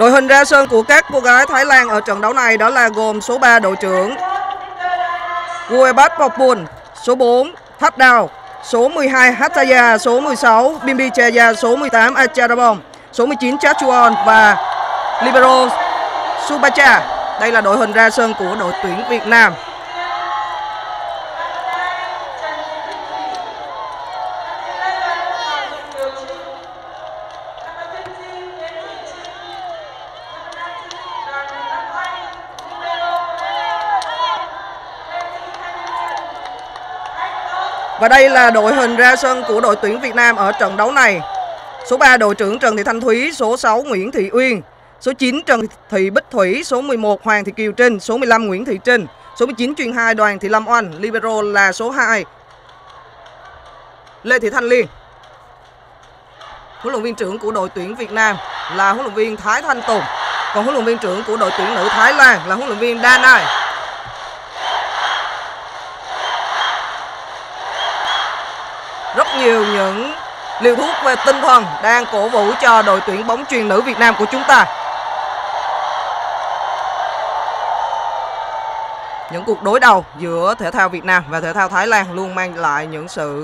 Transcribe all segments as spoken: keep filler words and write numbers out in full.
Đội hình ra sân của các cô gái Thái Lan ở trận đấu này đó là gồm số ba đội trưởng Guebat Popun, số bốn Thát Đào, số mười hai Hataya, số mười sáu Bimbi Chaya, số mười tám Acharabong, số mười chín Chachuan và libero Subacha. Đây là đội hình ra sân của đội tuyển Việt Nam. Và đây là đội hình ra sân của đội tuyển Việt Nam ở trận đấu này. Số ba đội trưởng Trần Thị Thanh Thúy, số sáu Nguyễn Thị Uyên, số chín Trần Thị Bích Thủy, số mười một Hoàng Thị Kiều Trinh, số mười lăm Nguyễn Thị Trinh, số mười chín chuyền hai Đoàn Thị Lâm Oanh, libero là số hai Lê Thị Thanh Liên. Huấn luyện viên trưởng của đội tuyển Việt Nam là huấn luyện viên Thái Thanh Tùng, còn huấn luyện viên trưởng của đội tuyển nữ Thái Lan là huấn luyện viên Danai. Rất nhiều những liều thuốc về tinh thần đang cổ vũ cho đội tuyển bóng chuyền nữ Việt Nam của chúng ta. Những cuộc đối đầu giữa thể thao Việt Nam và thể thao Thái Lan luôn mang lại những sự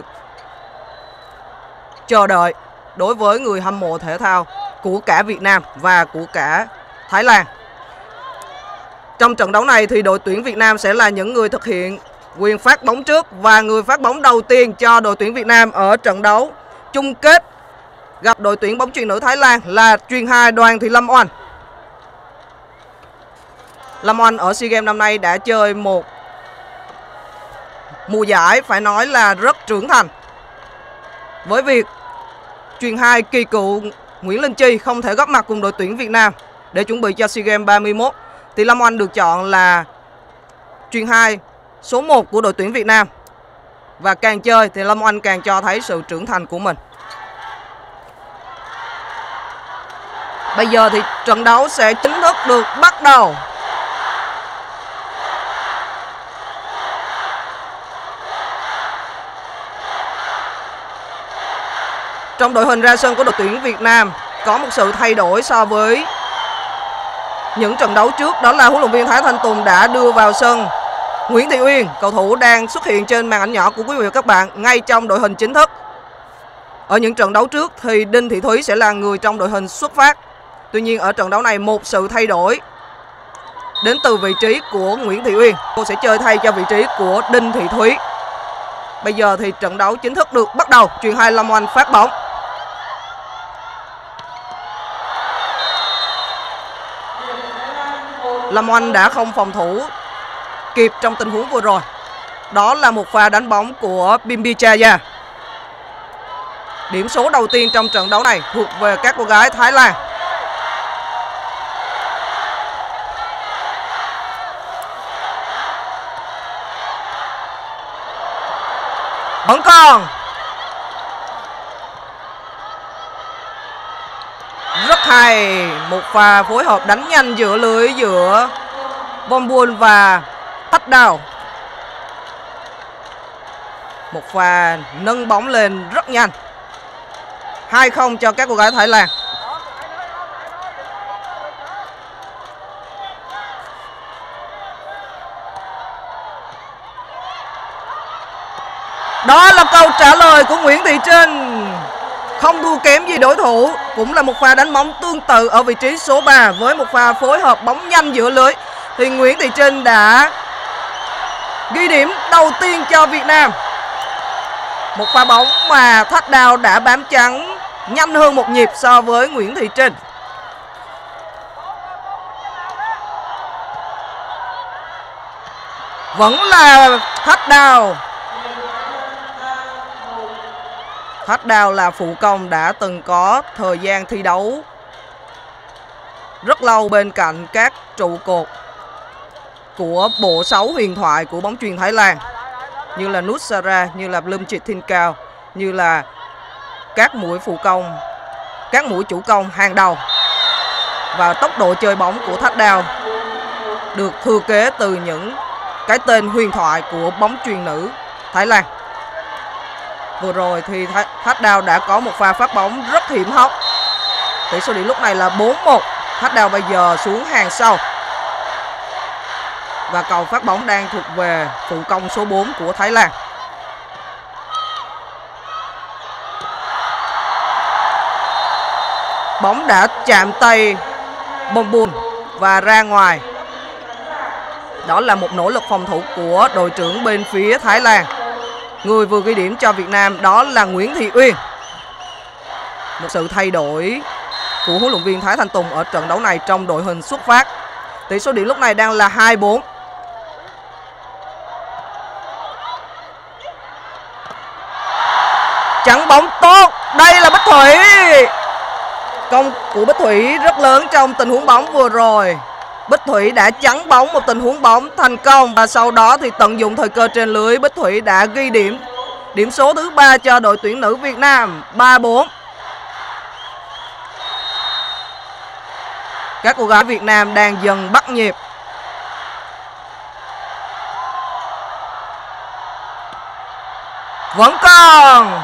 chờ đợi đối với người hâm mộ thể thao của cả Việt Nam và của cả Thái Lan. Trong trận đấu này thì đội tuyển Việt Nam sẽ là những người thực hiện quyền phát bóng trước, và người phát bóng đầu tiên cho đội tuyển Việt Nam ở trận đấu chung kết gặp đội tuyển bóng chuyền nữ Thái Lan là chuyền hai Đoàn Thị Lâm Oanh. Lâm Oanh ở SEA Games năm nay đã chơi một mùa giải phải nói là rất trưởng thành. Với việc chuyền hai kỳ cựu Nguyễn Linh Chi không thể góp mặt cùng đội tuyển Việt Nam để chuẩn bị cho SEA Games ba mươi mốt, thì Lâm Oanh được chọn là chuyền hai số một của đội tuyển Việt Nam. Và càng chơi thì Lâm Oanh càng cho thấy sự trưởng thành của mình. Bây giờ thì trận đấu sẽ chính thức được bắt đầu. Trong đội hình ra sân của đội tuyển Việt Nam có một sự thay đổi so với những trận đấu trước, đó là huấn luyện viên Thái Thanh Tùng đã đưa vào sân Nguyễn Thị Uyên, cầu thủ đang xuất hiện trên màn ảnh nhỏ của quý vị và các bạn ngay trong đội hình chính thức. Ở những trận đấu trước thì Đinh Thị Thúy sẽ là người trong đội hình xuất phát. Tuy nhiên ở trận đấu này một sự thay đổi đến từ vị trí của Nguyễn Thị Uyên. Cô sẽ chơi thay cho vị trí của Đinh Thị Thúy. Bây giờ thì trận đấu chính thức được bắt đầu. Chuyền hai Lâm Oanh phát bóng. Lâm Oanh đã không phòng thủ kịp trong tình huống vừa rồi. Đó là một pha đánh bóng của Bimbi Chaya. Điểm số đầu tiên trong trận đấu này thuộc về các cô gái Thái Lan. Vẫn còn. Rất hay. Một pha phối hợp đánh nhanh giữa lưới giữa Bombun và Thát Đào. Một pha nâng bóng lên rất nhanh. hai không cho các cô gái Thái Lan. Đó là câu trả lời của Nguyễn Thị Trinh. Không thua kém gì đối thủ. Cũng là một pha đánh bóng tương tự ở vị trí số ba. Với một pha phối hợp bóng nhanh giữa lưới thì Nguyễn Thị Trinh đã ghi điểm đầu tiên cho Việt Nam. Một pha bóng mà Thát Đào đã bám trắng nhanh hơn một nhịp so với Nguyễn Thị Trinh. Vẫn là Thát Đào. Thát Đào là phụ công đã từng có thời gian thi đấu rất lâu bên cạnh các trụ cột của bộ sáu huyền thoại của bóng chuyền Thái Lan, như là Nutsara, như là Blumchit Thinkao, như là các mũi phụ công, các mũi chủ công hàng đầu. Và tốc độ chơi bóng của Thát Đào được thừa kế từ những cái tên huyền thoại của bóng chuyền nữ Thái Lan. Vừa rồi thì Thát Đào đã có một pha phát bóng rất hiểm hóc. Tỷ số điểm lúc này là bốn một Thách Đào bây giờ xuống hàng sau. Và cầu phát bóng đang thuộc về phụ công số bốn của Thái Lan. Bóng đã chạm tay Bombun và ra ngoài. Đó là một nỗ lực phòng thủ của đội trưởng bên phía Thái Lan. Người vừa ghi điểm cho Việt Nam đó là Nguyễn Thị Uyên. Một sự thay đổi của huấn luyện viên Thái Thanh Tùng ở trận đấu này trong đội hình xuất phát. Tỷ số điểm lúc này đang là hai bốn. Chắn bóng tốt. Đây là Bích Thủy. Công của Bích Thủy rất lớn trong tình huống bóng vừa rồi. Bích Thủy đã chắn bóng một tình huống bóng thành công. Và sau đó thì tận dụng thời cơ trên lưới, Bích Thủy đã ghi điểm. Điểm số thứ ba cho đội tuyển nữ Việt Nam, ba bốn. Các cô gái Việt Nam đang dần bắt nhịp. Vẫn còn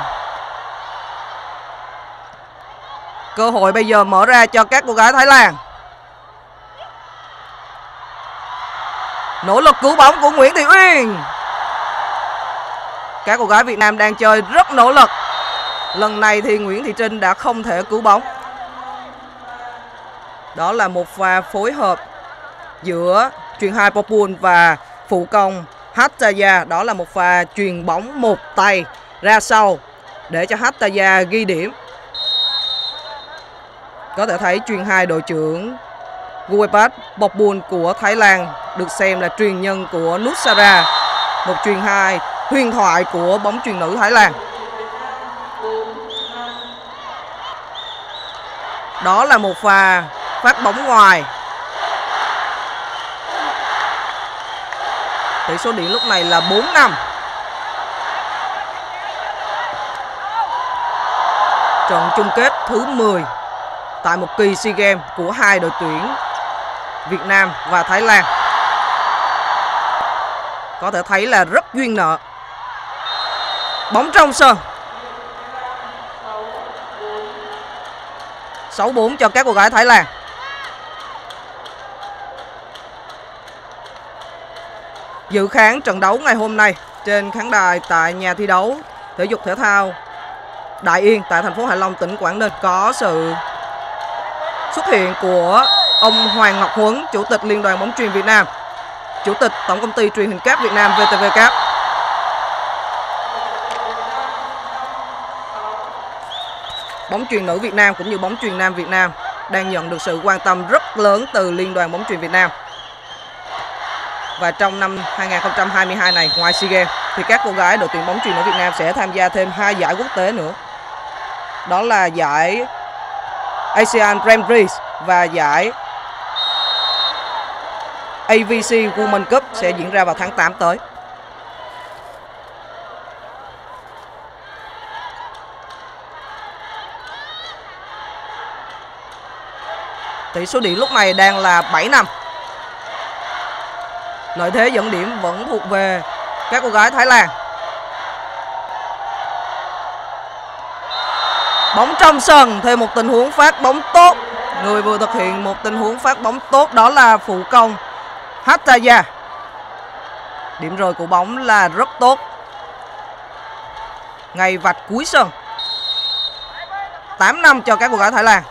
cơ hội bây giờ mở ra cho các cô gái Thái Lan. Nỗ lực cứu bóng của Nguyễn Thị Uyên. Các cô gái Việt Nam đang chơi rất nỗ lực. Lần này thì Nguyễn Thị Trinh đã không thể cứu bóng. Đó là một pha phối hợp giữa chuyền hai Popun và phụ công Hattaya. Đó là một pha chuyền bóng một tay ra sau để cho Hattaya ghi điểm. Có thể thấy chuyền hai đội trưởng Guepat Popun của Thái Lan được xem là truyền nhân của Nutsara, một chuyền hai huyền thoại của bóng chuyền nữ Thái Lan. Đó là một pha phát bóng ngoài. Tỷ số điểm lúc này là bốn năm. Trận chung kết thứ mười tại một kỳ SEA Games của hai đội tuyển Việt Nam và Thái Lan. Có thể thấy là rất duyên nợ. Bóng trong sân. sáu bốn cho các cô gái Thái Lan. Dự khán trận đấu ngày hôm nay trên khán đài tại nhà thi đấu thể dục thể thao Đại Yên tại thành phố Hạ Long, tỉnh Quảng Ninh có sự xuất hiện của ông Hoàng Ngọc Huấn, Chủ tịch Liên đoàn bóng chuyền Việt Nam, Chủ tịch Tổng công ty truyền hình cáp Việt Nam vê tê vê Cáp. Bóng chuyền nữ Việt Nam cũng như bóng chuyền nam Việt Nam đang nhận được sự quan tâm rất lớn từ Liên đoàn bóng chuyền Việt Nam. Và trong năm hai nghìn không trăm hai mươi hai này, ngoài SEA Games thì các cô gái đội tuyển bóng chuyền nữ Việt Nam sẽ tham gia thêm hai giải quốc tế nữa. Đó là giải ASEAN Grand Prix và giải a vê xê Women Cup sẽ diễn ra vào tháng tám tới. Tỷ số điểm lúc này đang là bảy năm. Lợi thế dẫn điểm vẫn thuộc về các cô gái Thái Lan. Bóng trong sân, thêm một tình huống phát bóng tốt. Người vừa thực hiện một tình huống phát bóng tốt đó là phụ công Hattaya. Điểm rơi của bóng là rất tốt. Ngay vạch cuối sân. tám năm cho các cô gái Thái Lan.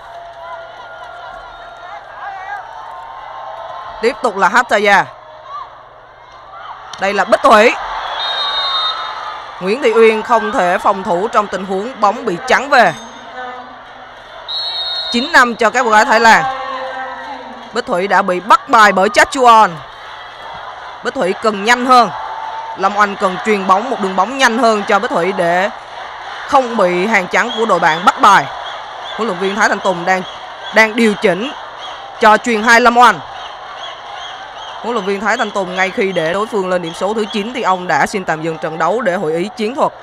Tiếp tục là Hattaya. Đây là Bích Thủy. Nguyễn Thị Uyên không thể phòng thủ trong tình huống bóng bị chắn về. chín năm cho các cô gái Thái Lan. Bích Thủy đã bị bắt bài bởi Chachuan. Bích Thủy cần nhanh hơn. Lâm Oanh cần truyền bóng một đường bóng nhanh hơn cho Bích Thủy để không bị hàng chắn của đội bạn bắt bài. Huấn luyện viên Thái Thanh Tùng đang đang điều chỉnh cho truyền hai Lâm Oanh. Huấn luyện viên Thái Thanh Tùng ngay khi để đối phương lên điểm số thứ chín thì ông đã xin tạm dừng trận đấu để hội ý chiến thuật.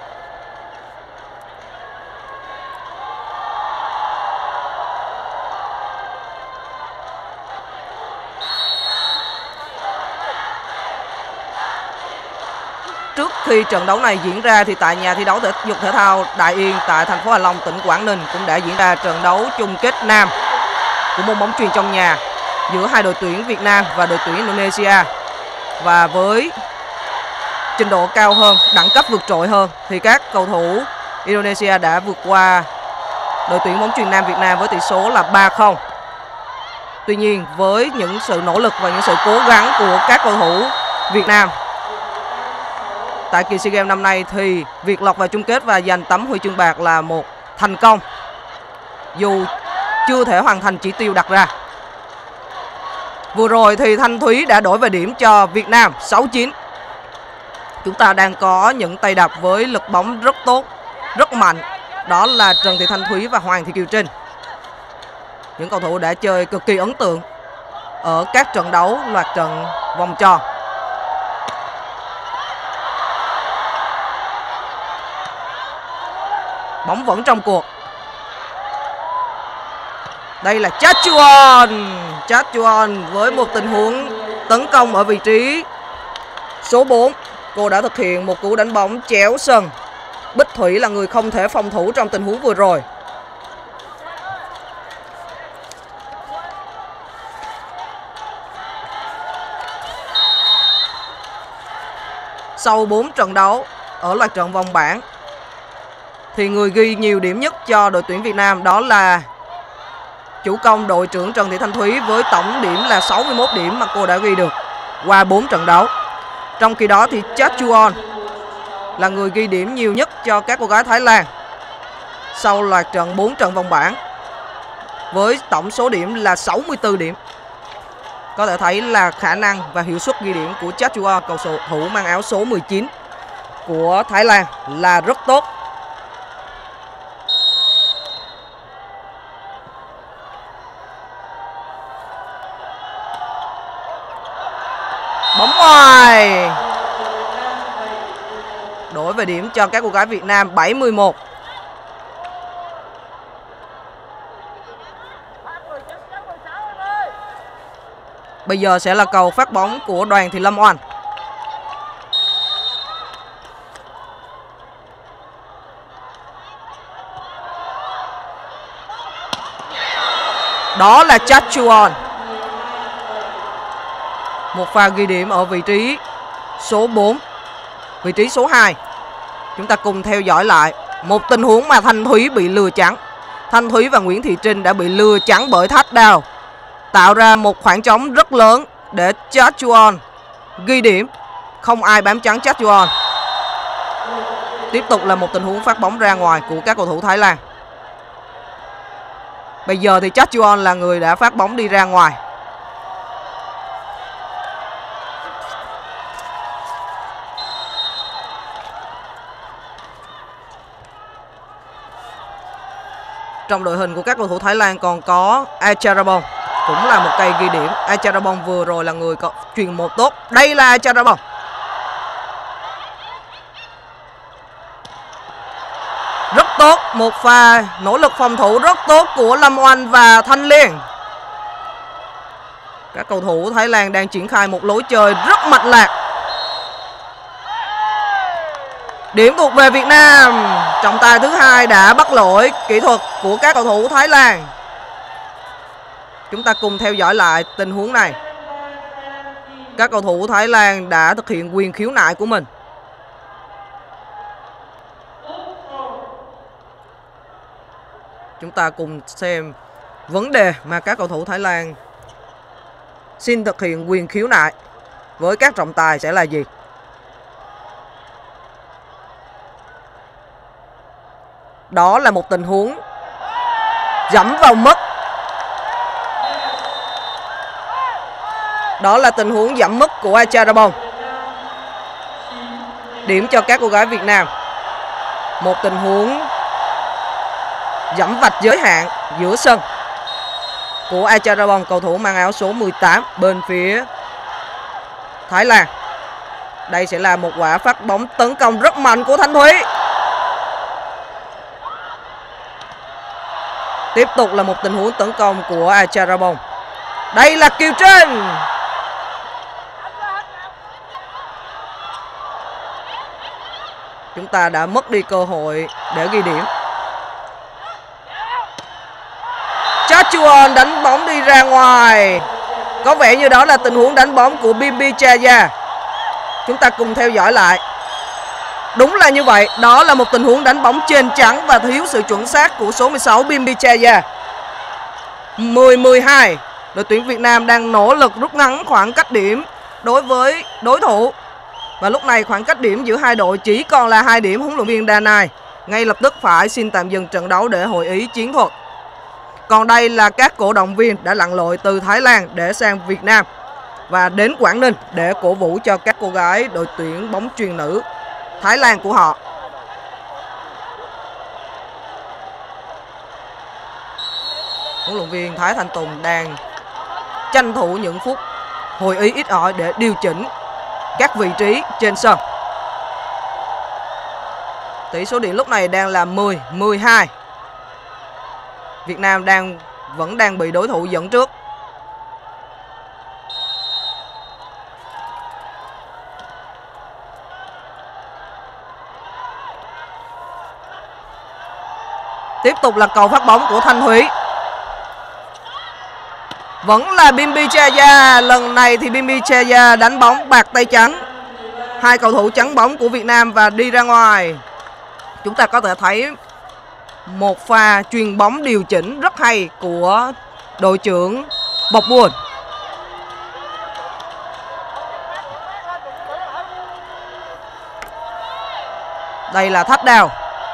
Trước khi trận đấu này diễn ra thì tại nhà thi đấu thể dục thể thao Đại Yên tại thành phố Hạ Long, tỉnh Quảng Ninh cũng đã diễn ra trận đấu chung kết nam của môn bóng chuyền trong nhà giữa hai đội tuyển Việt Nam và đội tuyển Indonesia. Và với trình độ cao hơn, đẳng cấp vượt trội hơn thì các cầu thủ Indonesia đã vượt qua đội tuyển bóng chuyền nam Việt Nam với tỷ số là ba không. Tuy nhiên với những sự nỗ lực và những sự cố gắng của các cầu thủ Việt Nam tại kỳ SEA Games năm nay thì việc lọt vào chung kết và giành tấm huy chương bạc là một thành công, dù chưa thể hoàn thành chỉ tiêu đặt ra. Vừa rồi thì Thanh Thúy đã đổi về điểm cho Việt Nam sáu chín. Chúng ta đang có những tay đập với lực bóng rất tốt, rất mạnh. Đó là Trần Thị Thanh Thúy và Hoàng Thị Kiều Trinh. Những cầu thủ đã chơi cực kỳ ấn tượng ở các trận đấu loạt trận vòng tròn. Bóng vẫn trong cuộc. Đây là Chachuan. Chachuan với một tình huống tấn công ở vị trí số bốn. Cô đã thực hiện một cú đánh bóng chéo sân. Bích Thủy là người không thể phòng thủ trong tình huống vừa rồi. Sau bốn trận đấu ở loạt trận vòng bảng thì người ghi nhiều điểm nhất cho đội tuyển Việt Nam đó là chủ công đội trưởng Trần Thị Thanh Thúy với tổng điểm là sáu mươi mốt điểm mà cô đã ghi được qua bốn trận đấu. Trong khi đó thì Chachuan là người ghi điểm nhiều nhất cho các cô gái Thái Lan sau loạt trận bốn trận vòng bảng với tổng số điểm là sáu mươi tư điểm. Có thể thấy là khả năng và hiệu suất ghi điểm của Chachuan, cầu thủ mang áo số mười chín của Thái Lan là rất tốt. Bóng ngoài. Đổi về điểm cho các cô gái Việt Nam bảy mươi mốt. Bây giờ sẽ là cầu phát bóng của Đoàn Thị Lâm Oanh. Đó là Chachuan. Một pha ghi điểm ở vị trí số bốn, vị trí số hai. Chúng ta cùng theo dõi lại một tình huống mà Thanh Thúy bị lừa trắng. Thanh Thúy và Nguyễn Thị Trinh đã bị lừa trắng bởi touchdown, tạo ra một khoảng trống rất lớn để Chachuan ghi điểm. Không ai bám trắng Chachuan. Tiếp tục là một tình huống phát bóng ra ngoài của các cầu thủ Thái Lan. Bây giờ thì Chachuan là người đã phát bóng đi ra ngoài. Trong đội hình của các cầu thủ Thái Lan còn có Acharabong, cũng là một cây ghi điểm. Acharabong vừa rồi là người có chuyền một tốt. Đây là Acharabong. Rất tốt, một pha nỗ lực phòng thủ rất tốt của Lâm Oanh và Thanh Liên. Các cầu thủ Thái Lan đang triển khai một lối chơi rất mạch lạc. Điểm thuộc về Việt Nam. Trọng tài thứ hai đã bắt lỗi kỹ thuật của các cầu thủ Thái Lan. Chúng ta cùng theo dõi lại tình huống này. Các cầu thủ Thái Lan đã thực hiện quyền khiếu nại của mình. Chúng ta cùng xem vấn đề mà các cầu thủ Thái Lan xin thực hiện quyền khiếu nại với các trọng tài sẽ là gì. Đó là một tình huống dẫm vào mất. Đó là tình huống dẫm mất của Acharabong. Điểm cho các cô gái Việt Nam. Một tình huống dẫm vạch giới hạn giữa sân của Acharabong, cầu thủ mang áo số mười tám bên phía Thái Lan. Đây sẽ là một quả phát bóng tấn công rất mạnh của Thanh Thúy. Tiếp tục là một tình huống tấn công của Acharabong. Đây là Kiều Trinh. Chúng ta đã mất đi cơ hội để ghi điểm. Chuan đánh bóng đi ra ngoài. Có vẻ như đó là tình huống đánh bóng của Bimbi Chaya. Chúng ta cùng theo dõi lại. Đúng là như vậy, đó là một tình huống đánh bóng trên trắng và thiếu sự chuẩn xác của số mười sáu Bimbi Chaya. mười mười hai. Đội tuyển Việt Nam đang nỗ lực rút ngắn khoảng cách điểm đối với đối thủ. Và lúc này khoảng cách điểm giữa hai đội chỉ còn là hai điểm. Huấn luyện viên Danai ngay lập tức phải xin tạm dừng trận đấu để hội ý chiến thuật. Còn đây là các cổ động viên đã lặn lội từ Thái Lan để sang Việt Nam và đến Quảng Ninh để cổ vũ cho các cô gái đội tuyển bóng chuyền nữ Thái Lan của họ. Huấn luyện viên Thái Thanh Tùng đang tranh thủ những phút hội ý ít ỏi để điều chỉnh các vị trí trên sân. Tỷ số điểm lúc này đang là mười mười hai. Việt Nam đang vẫn đang bị đối thủ dẫn trước. Tiếp tục là cầu phát bóng của Thanh Thúy. Vẫn là Bimbi Chaya. Lần này thì Bimbi Chaya đánh bóng bạc tay trắng. Hai cầu thủ trắng bóng của Việt Nam và đi ra ngoài. Chúng ta có thể thấy một pha chuyền bóng điều chỉnh rất hay của đội trưởng Bọc Buồn. Đây là thách đào.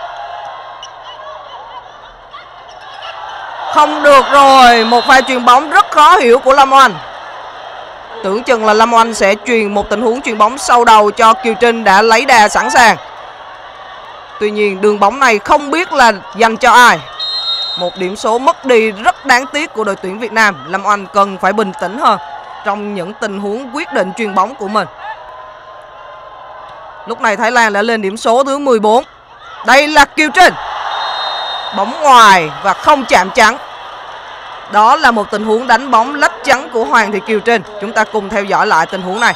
Không được rồi. Một pha chuyền bóng rất khó hiểu của Lâm Oanh. Tưởng chừng là Lâm Oanh sẽ truyền một tình huống chuyền bóng sau đầu cho Kiều Trinh đã lấy đà sẵn sàng. Tuy nhiên đường bóng này không biết là dành cho ai. Một điểm số mất đi rất đáng tiếc của đội tuyển Việt Nam. Lâm Oanh cần phải bình tĩnh hơn trong những tình huống quyết định chuyền bóng của mình. Lúc này Thái Lan đã lên điểm số thứ mười bốn. Đây là Kiều Trinh. Bóng ngoài và không chạm trắng. Đó là một tình huống đánh bóng lách trắng của Hoàng Thị Kiều Trinh. Chúng ta cùng theo dõi lại tình huống này.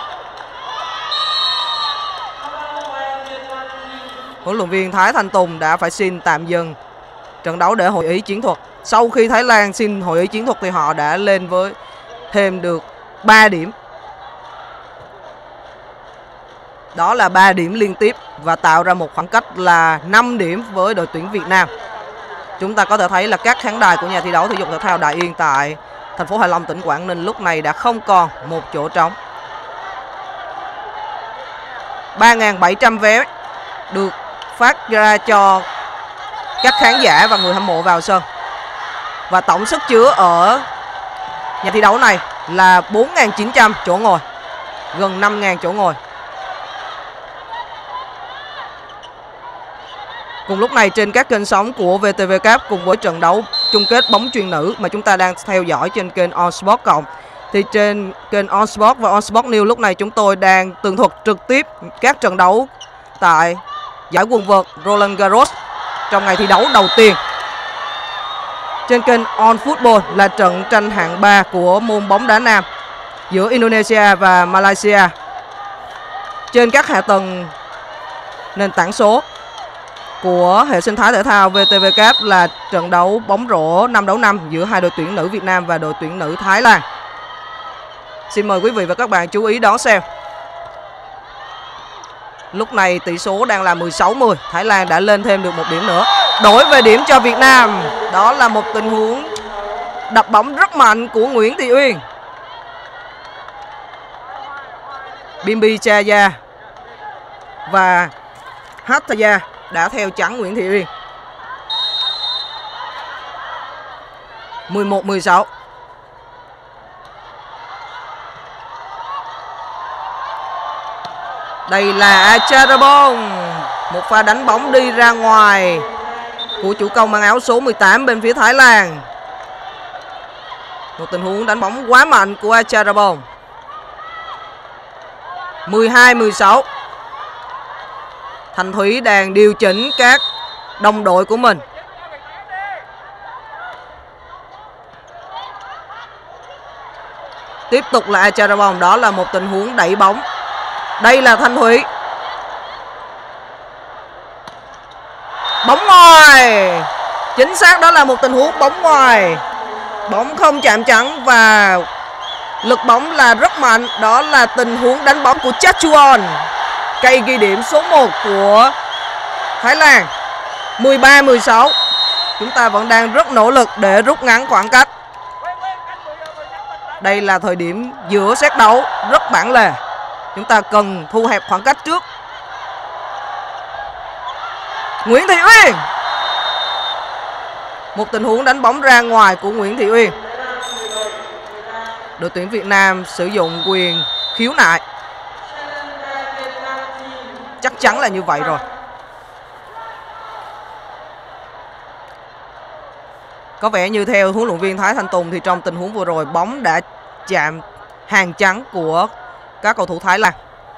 Huấn luyện viên Thái Thanh Tùng đã phải xin tạm dừng trận đấu để hội ý chiến thuật. Sau khi Thái Lan xin hội ý chiến thuật thì họ đã lên với thêm được ba điểm. Đó là ba điểm liên tiếp và tạo ra một khoảng cách là năm điểm với đội tuyển Việt Nam. Chúng ta có thể thấy là các khán đài của nhà thi đấu thể dục thể thao Đại Yên tại thành phố Hạ Long, tỉnh Quảng Ninh lúc này đã không còn một chỗ trống. ba nghìn bảy trăm vé được phát ra cho các khán giả và người hâm mộ vào sân. Và tổng sức chứa ở nhà thi đấu này là bốn nghìn chín trăm chỗ ngồi, gần năm nghìn chỗ ngồi. Cùng lúc này trên các kênh sóng của vê tê vê Cup cùng với trận đấu chung kết bóng chuyền nữ mà chúng ta đang theo dõi trên kênh On Sport Cộng, thì trên kênh On Sport và On Sport News lúc này chúng tôi đang tường thuật trực tiếp các trận đấu tại giải quần vợt Roland Garros trong ngày thi đấu đầu tiên. Trên kênh On Football là trận tranh hạng ba của môn bóng đá nam giữa Indonesia và Malaysia. Trên các hạ tầng nền tảng số của hệ sinh thái thể thao vê tê vê Cup là trận đấu bóng rổ năm đấu năm giữa hai đội tuyển nữ Việt Nam và đội tuyển nữ Thái Lan. Xin mời quý vị và các bạn chú ý đón xem. Lúc này tỷ số đang là mười sáu mười. Thái Lan đã lên thêm được một điểm nữa, đổi về điểm cho Việt Nam. Đó là một tình huống đập bóng rất mạnh của Nguyễn Thị Uyên. Bimbi Chaya và Hathaya đã theo chắn Nguyễn Thị Uyên. mười một mười sáu. Đây là Acharabong. Một pha đánh bóng đi ra ngoài của chủ công mang áo số mười tám bên phía Thái Lan. Một tình huống đánh bóng quá mạnh của Acharabong. mười hai mười sáu. Thanh Thúy đang điều chỉnh các đồng đội của mình. Tiếp tục là Acharabong. Đó là một tình huống đẩy bóng. Đây là Thanh Thúy. Bóng ngoài. Chính xác, đó là một tình huống bóng ngoài. Bóng không chạm trắng và lực bóng là rất mạnh. Đó là tình huống đánh bóng của Chachuon, cây ghi điểm số một của Thái Lan. Mười ba mười sáu. Chúng ta vẫn đang rất nỗ lực để rút ngắn khoảng cách. Đây là thời điểm giữa set đấu rất bản lề. Chúng ta cần thu hẹp khoảng cách trước. Nguyễn Thị Uyên. Một tình huống đánh bóng ra ngoài của Nguyễn Thị Uyên. Đội tuyển Việt Nam sử dụng quyền khiếu nại. Chắc chắn là như vậy rồi. Có vẻ như theo huấn luyện viên Thái Thanh Tùng thì trong tình huống vừa rồi bóng đã chạm hàng trắng của các cầu thủ Thái Lan.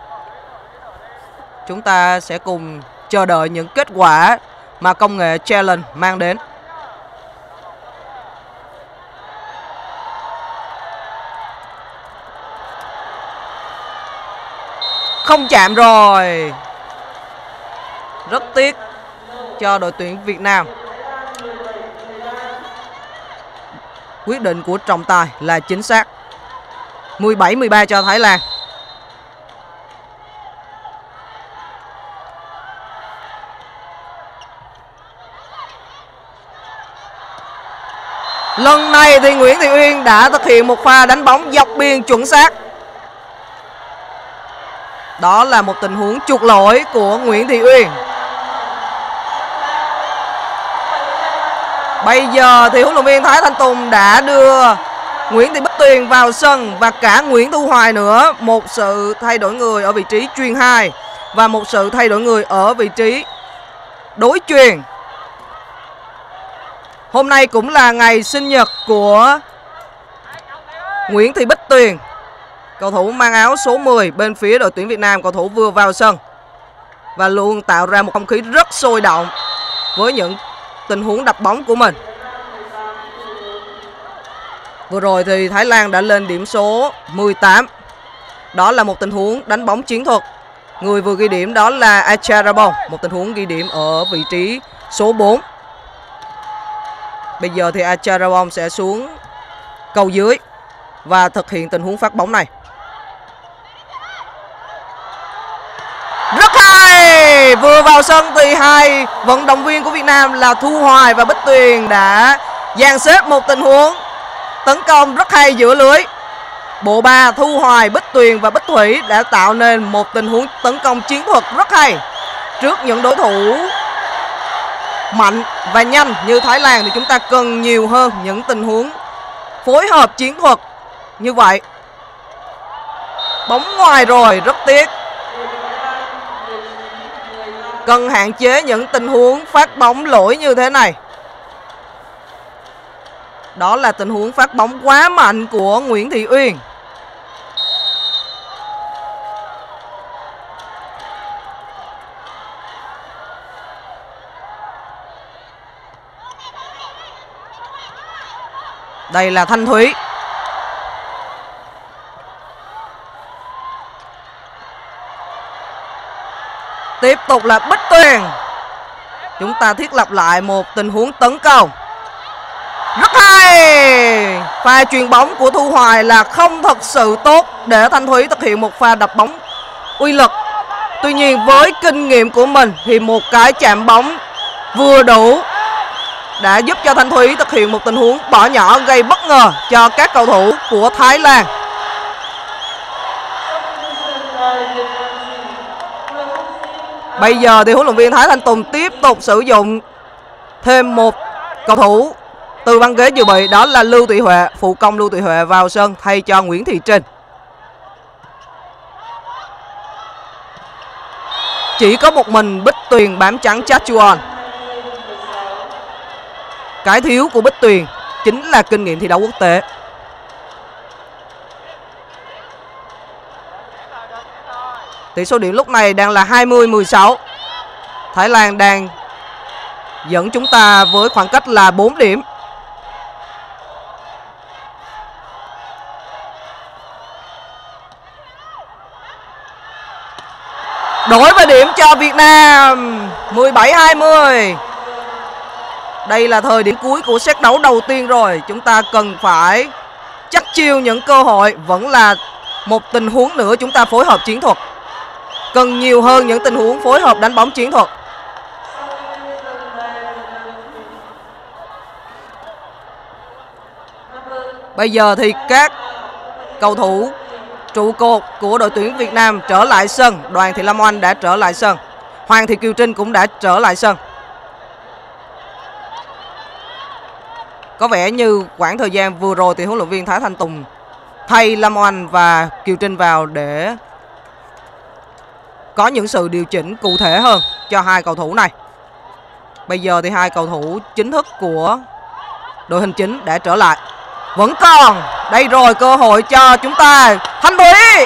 Chúng ta sẽ cùng chờ đợi những kết quả mà công nghệ challenge mang đến. Không chạm rồi. Rất tiếc cho đội tuyển Việt Nam. Quyết định của trọng tài là chính xác. mười bảy mười ba cho Thái Lan. Lần này thì Nguyễn Thị Uyên đã thực hiện một pha đánh bóng dọc biên chuẩn xác. Đó là một tình huống chuộc lỗi của Nguyễn Thị Uyên. Bây giờ thì huấn luyện viên Thái Thanh Tùng đã đưa Nguyễn Thị Bích Tuyền vào sân và cả Nguyễn Thu Hoài nữa. Một sự thay đổi người ở vị trí chuyền hai và một sự thay đổi người ở vị trí đối chuyền. Hôm nay cũng là ngày sinh nhật của Nguyễn Thị Bích Tuyền, cầu thủ mang áo số mười bên phía đội tuyển Việt Nam. Cầu thủ vừa vào sân và luôn tạo ra một không khí rất sôi động với những tình huống đập bóng của mình. Vừa rồi thì Thái Lan đã lên điểm số mười tám. Đó là một tình huống đánh bóng chiến thuật. Người vừa ghi điểm đó là Acharabong, một tình huống ghi điểm ở vị trí số bốn. Bây giờ thì Acharabong sẽ xuống cầu dưới và thực hiện tình huống phát bóng này. Rất hay. Vừa vào sân thì hai vận động viên của Việt Nam là Thu Hoài và Bích Tuyền đã dàn xếp một tình huống tấn công rất hay giữa lưới. Bộ ba Thu Hoài, Bích Tuyền và Bích Thủy đã tạo nên một tình huống tấn công chiến thuật rất hay. Trước những đối thủ mạnh và nhanh như Thái Lan thì chúng ta cần nhiều hơn những tình huống phối hợp chiến thuật như vậy. Bóng ngoài rồi, rất tiếc. Cần hạn chế những tình huống phát bóng lỗi như thế này. Đó là tình huống phát bóng quá mạnh của Nguyễn Thị Uyên. Đây là Thanh Thúy. Tiếp tục là Bích Tuyền. Chúng ta thiết lập lại một tình huống tấn công rất hay. Pha chuyền bóng của Thu Hoài là không thật sự tốt để Thanh Thúy thực hiện một pha đập bóng uy lực. Tuy nhiên với kinh nghiệm của mình thì một cái chạm bóng vừa đủ đã giúp cho Thanh Thúy thực hiện một tình huống bỏ nhỏ gây bất ngờ cho các cầu thủ của Thái Lan. Bây giờ thì huấn luyện viên Thái Thanh Tùng tiếp tục sử dụng thêm một cầu thủ từ băng ghế dự bị, đó là Lưu Thị Huệ. Phụ công Lưu Thị Huệ vào sân thay cho Nguyễn Thị Trinh. Chỉ có một mình Bích Tuyền bám trắng Chachuon. Cái thiếu của Bích Tuyền chính là kinh nghiệm thi đấu quốc tế. Tỷ số điểm lúc này đang là hai mươi mười sáu. Thái Lan đang dẫn chúng ta với khoảng cách là bốn điểm. Đổi về điểm cho Việt Nam mười bảy hai mươi. Đây là thời điểm cuối của set đấu đầu tiên rồi. Chúng ta cần phải chắc chiêu những cơ hội. Vẫn là một tình huống nữa chúng ta phối hợp chiến thuật. Cần nhiều hơn những tình huống phối hợp đánh bóng chiến thuật. Bây giờ thì các cầu thủ trụ cột của đội tuyển Việt Nam trở lại sân. Đoàn Thị Lâm Oanh đã trở lại sân. Hoàng Thị Kiều Trinh cũng đã trở lại sân. Có vẻ như khoảng thời gian vừa rồi thì huấn luyện viên Thái Thanh Tùng thay Lâm Oanh và Kiều Trinh vào để có những sự điều chỉnh cụ thể hơn cho hai cầu thủ này. Bây giờ thì hai cầu thủ chính thức của đội hình chính đã trở lại. Vẫn còn. Đây rồi, cơ hội cho chúng ta. Thanh Thủy.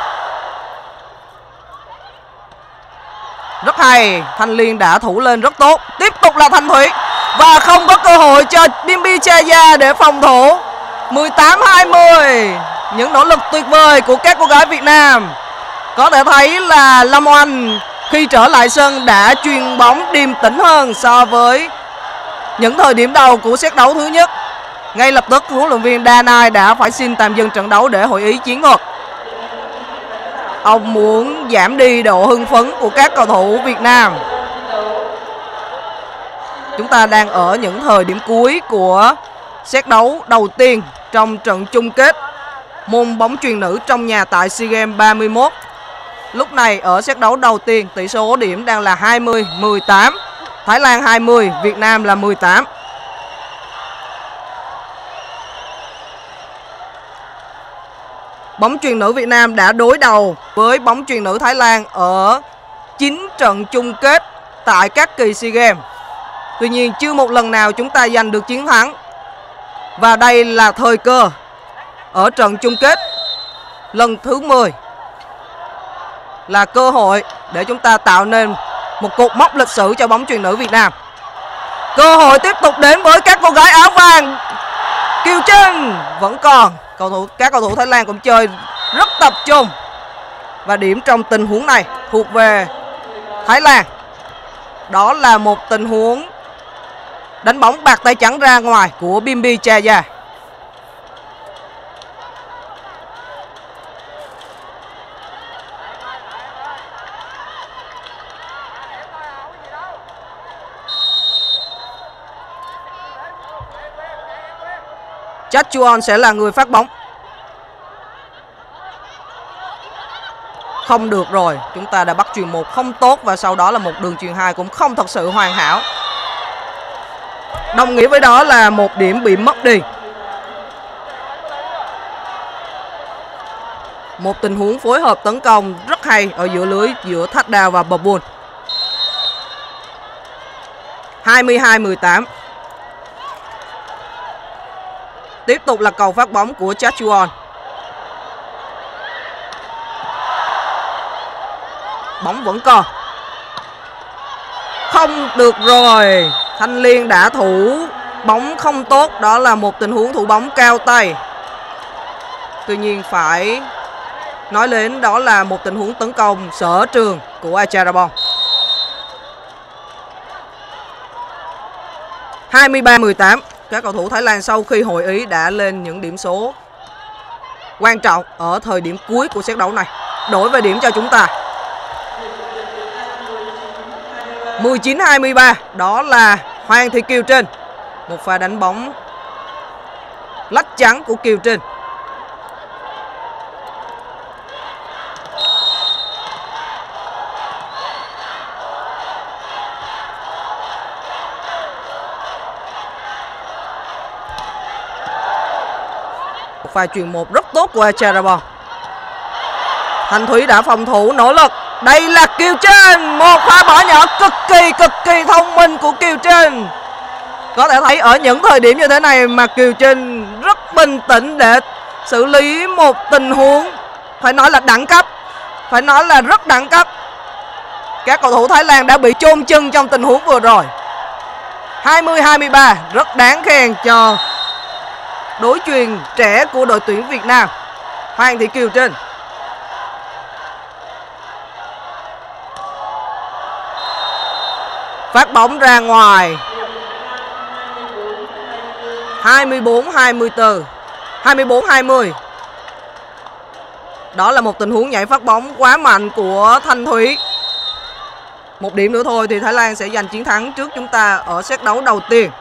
Rất hay. Thanh Liên đã thủ lên rất tốt. Tiếp tục là Thanh Thủy. Và không có cơ hội cho Bimbi Chaya để phòng thủ. mười tám hai mươi. Những nỗ lực tuyệt vời của các cô gái Việt Nam. Có thể thấy là Lâm Oanh khi trở lại sân đã chuyền bóng điềm tĩnh hơn so với những thời điểm đầu của set đấu thứ nhất. Ngay lập tức huấn luyện viên Danai đã phải xin tạm dừng trận đấu để hội ý chiến thuật. Ông muốn giảm đi độ hưng phấn của các cầu thủ Việt Nam. Chúng ta đang ở những thời điểm cuối của set đấu đầu tiên trong trận chung kết môn bóng chuyền nữ trong nhà tại SEA Games ba mươi mốt. Lúc này ở set đấu đầu tiên tỷ số điểm đang là hai mươi mười tám. Thái Lan hai mươi, Việt Nam là mười tám. Bóng chuyền nữ Việt Nam đã đối đầu với bóng chuyền nữ Thái Lan ở chín trận chung kết tại các kỳ SEA Games. Tuy nhiên chưa một lần nào chúng ta giành được chiến thắng. Và đây là thời cơ ở trận chung kết lần thứ mười. Là cơ hội để chúng ta tạo nên một cột mốc lịch sử cho bóng chuyền nữ Việt Nam. Cơ hội tiếp tục đến với các cô gái áo vàng. Kiều Trinh vẫn còn. Cầu thủ các cầu thủ Thái Lan cũng chơi rất tập trung. Và điểm trong tình huống này thuộc về Thái Lan. Đó là một tình huống đánh bóng bạc tay trắng ra ngoài của Bimbi Chaya. Chachuan sẽ là người phát bóng. Không được rồi. Chúng ta đã bắt chuyền một không tốt. Và sau đó là một đường chuyền hai cũng không thật sự hoàn hảo. Đồng nghĩa với đó là một điểm bị mất đi. Một tình huống phối hợp tấn công rất hay ở giữa lưới giữa Thách Đào và Babul. hai mươi hai mười tám. Tiếp tục là cầu phát bóng của Chachuan. Bóng vẫn còn. Không được rồi. Thanh Liên đã thủ bóng không tốt. Đó là một tình huống thủ bóng cao tay. Tuy nhiên phải nói đến đó là một tình huống tấn công sở trường của Acharabon. hai mươi ba mười tám. Các cầu thủ Thái Lan sau khi hội ý đã lên những điểm số quan trọng ở thời điểm cuối của set đấu này. Đổi về điểm cho chúng ta. mười chín hai mươi ba. Đó là Hoàng Thị Kiều Trinh. Một pha đánh bóng lách trắng của Kiều Trinh. Một pha chuyền một rất tốt của Acharabon. Thanh Thúy đã phòng thủ nỗ lực. Đây là Kiều Trinh. Một pha bỏ nhỏ cực kỳ cực kỳ thông minh của Kiều Trinh. Có thể thấy ở những thời điểm như thế này mà Kiều Trinh rất bình tĩnh để xử lý một tình huống phải nói là đẳng cấp. Phải nói là rất đẳng cấp. Các cầu thủ Thái Lan đã bị chôn chân trong tình huống vừa rồi. hai mươi hai mươi ba. Rất đáng khen cho đối chuyền trẻ của đội tuyển Việt Nam, Hoàng Thị Kiều Trinh. Phát bóng ra ngoài. hai mươi bốn hai mươi tư, hai mươi bốn hai mươi. Đó là một tình huống nhảy phát bóng quá mạnh của Thanh Thúy. Một điểm nữa thôi thì Thái Lan sẽ giành chiến thắng trước chúng ta ở set đấu đầu tiên.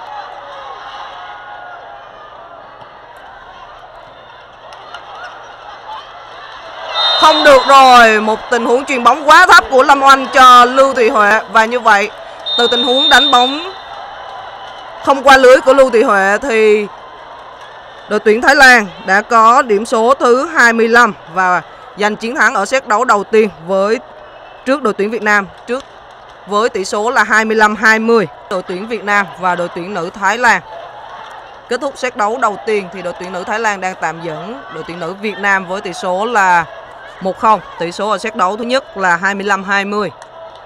Không được rồi, một tình huống chuyền bóng quá thấp của Lâm Oanh cho Lưu Thị Huệ. Và như vậy, từ tình huống đánh bóng không qua lưới của Lưu Thị Huệ thì đội tuyển Thái Lan đã có điểm số thứ hai mươi lăm và giành chiến thắng ở set đấu đầu tiên với trước đội tuyển Việt Nam, trước với tỷ số là hai mươi lăm hai mươi. Đội tuyển Việt Nam và đội tuyển nữ Thái Lan. Kết thúc set đấu đầu tiên thì đội tuyển nữ Thái Lan đang tạm dẫn đội tuyển nữ Việt Nam với tỷ số là một không. Tỷ số ở set đấu thứ nhất là hai mươi lăm hai mươi.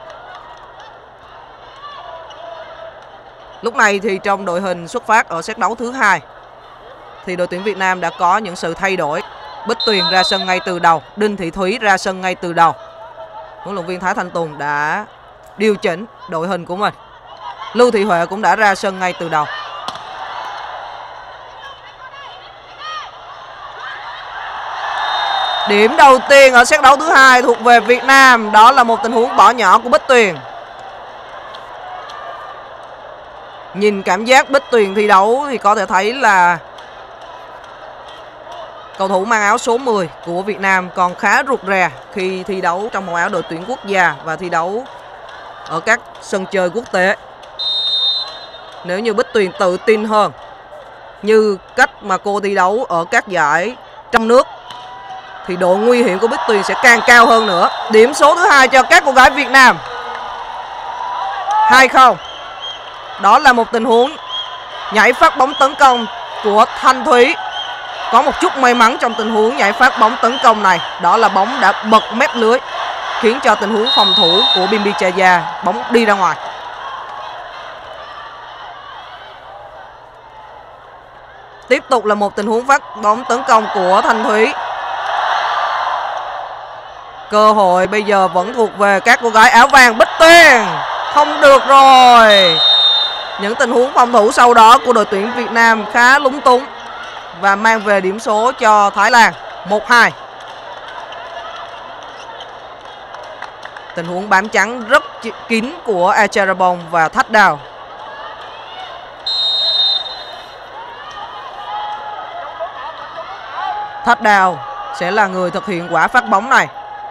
Lúc này thì trong đội hình xuất phát ở set đấu thứ hai thì đội tuyển Việt Nam đã có những sự thay đổi. Bích Tuyền ra sân ngay từ đầu, Đinh Thị Thúy ra sân ngay từ đầu. Huấn luyện viên Thái Thanh Tùng đã điều chỉnh đội hình của mình. Lưu Thị Huệ cũng đã ra sân ngay từ đầu. Điểm đầu tiên ở set đấu thứ hai thuộc về Việt Nam. Đó là một tình huống bỏ nhỏ của Bích Tuyền. Nhìn cảm giác Bích Tuyền thi đấu thì có thể thấy là cầu thủ mang áo số mười của Việt Nam còn khá rụt rè khi thi đấu trong màu áo đội tuyển quốc gia và thi đấu ở các sân chơi quốc tế. Nếu như Bích Tuyền tự tin hơn như cách mà cô thi đấu ở các giải trong nước thì độ nguy hiểm của Bích Tuyền sẽ càng cao hơn nữa. Điểm số thứ hai cho các cô gái Việt Nam, hai không. Đó là một tình huống nhảy phát bóng tấn công của Thanh Thúy. Có một chút may mắn trong tình huống nhảy phát bóng tấn công này. Đó là bóng đã bật mép lưới, khiến cho tình huống phòng thủ của Bimbi Chaya bóng đi ra ngoài. Tiếp tục là một tình huống phát bóng tấn công của Thanh Thúy. Cơ hội bây giờ vẫn thuộc về các cô gái áo vàng. Bích Tuyền không được rồi. Những tình huống phòng thủ sau đó của đội tuyển Việt Nam khá lúng túng và mang về điểm số cho Thái Lan một hai. Tình huống bám trắng rất kín của Acharabong và Thách Đào. Thách Đào sẽ là người thực hiện quả phát bóng này.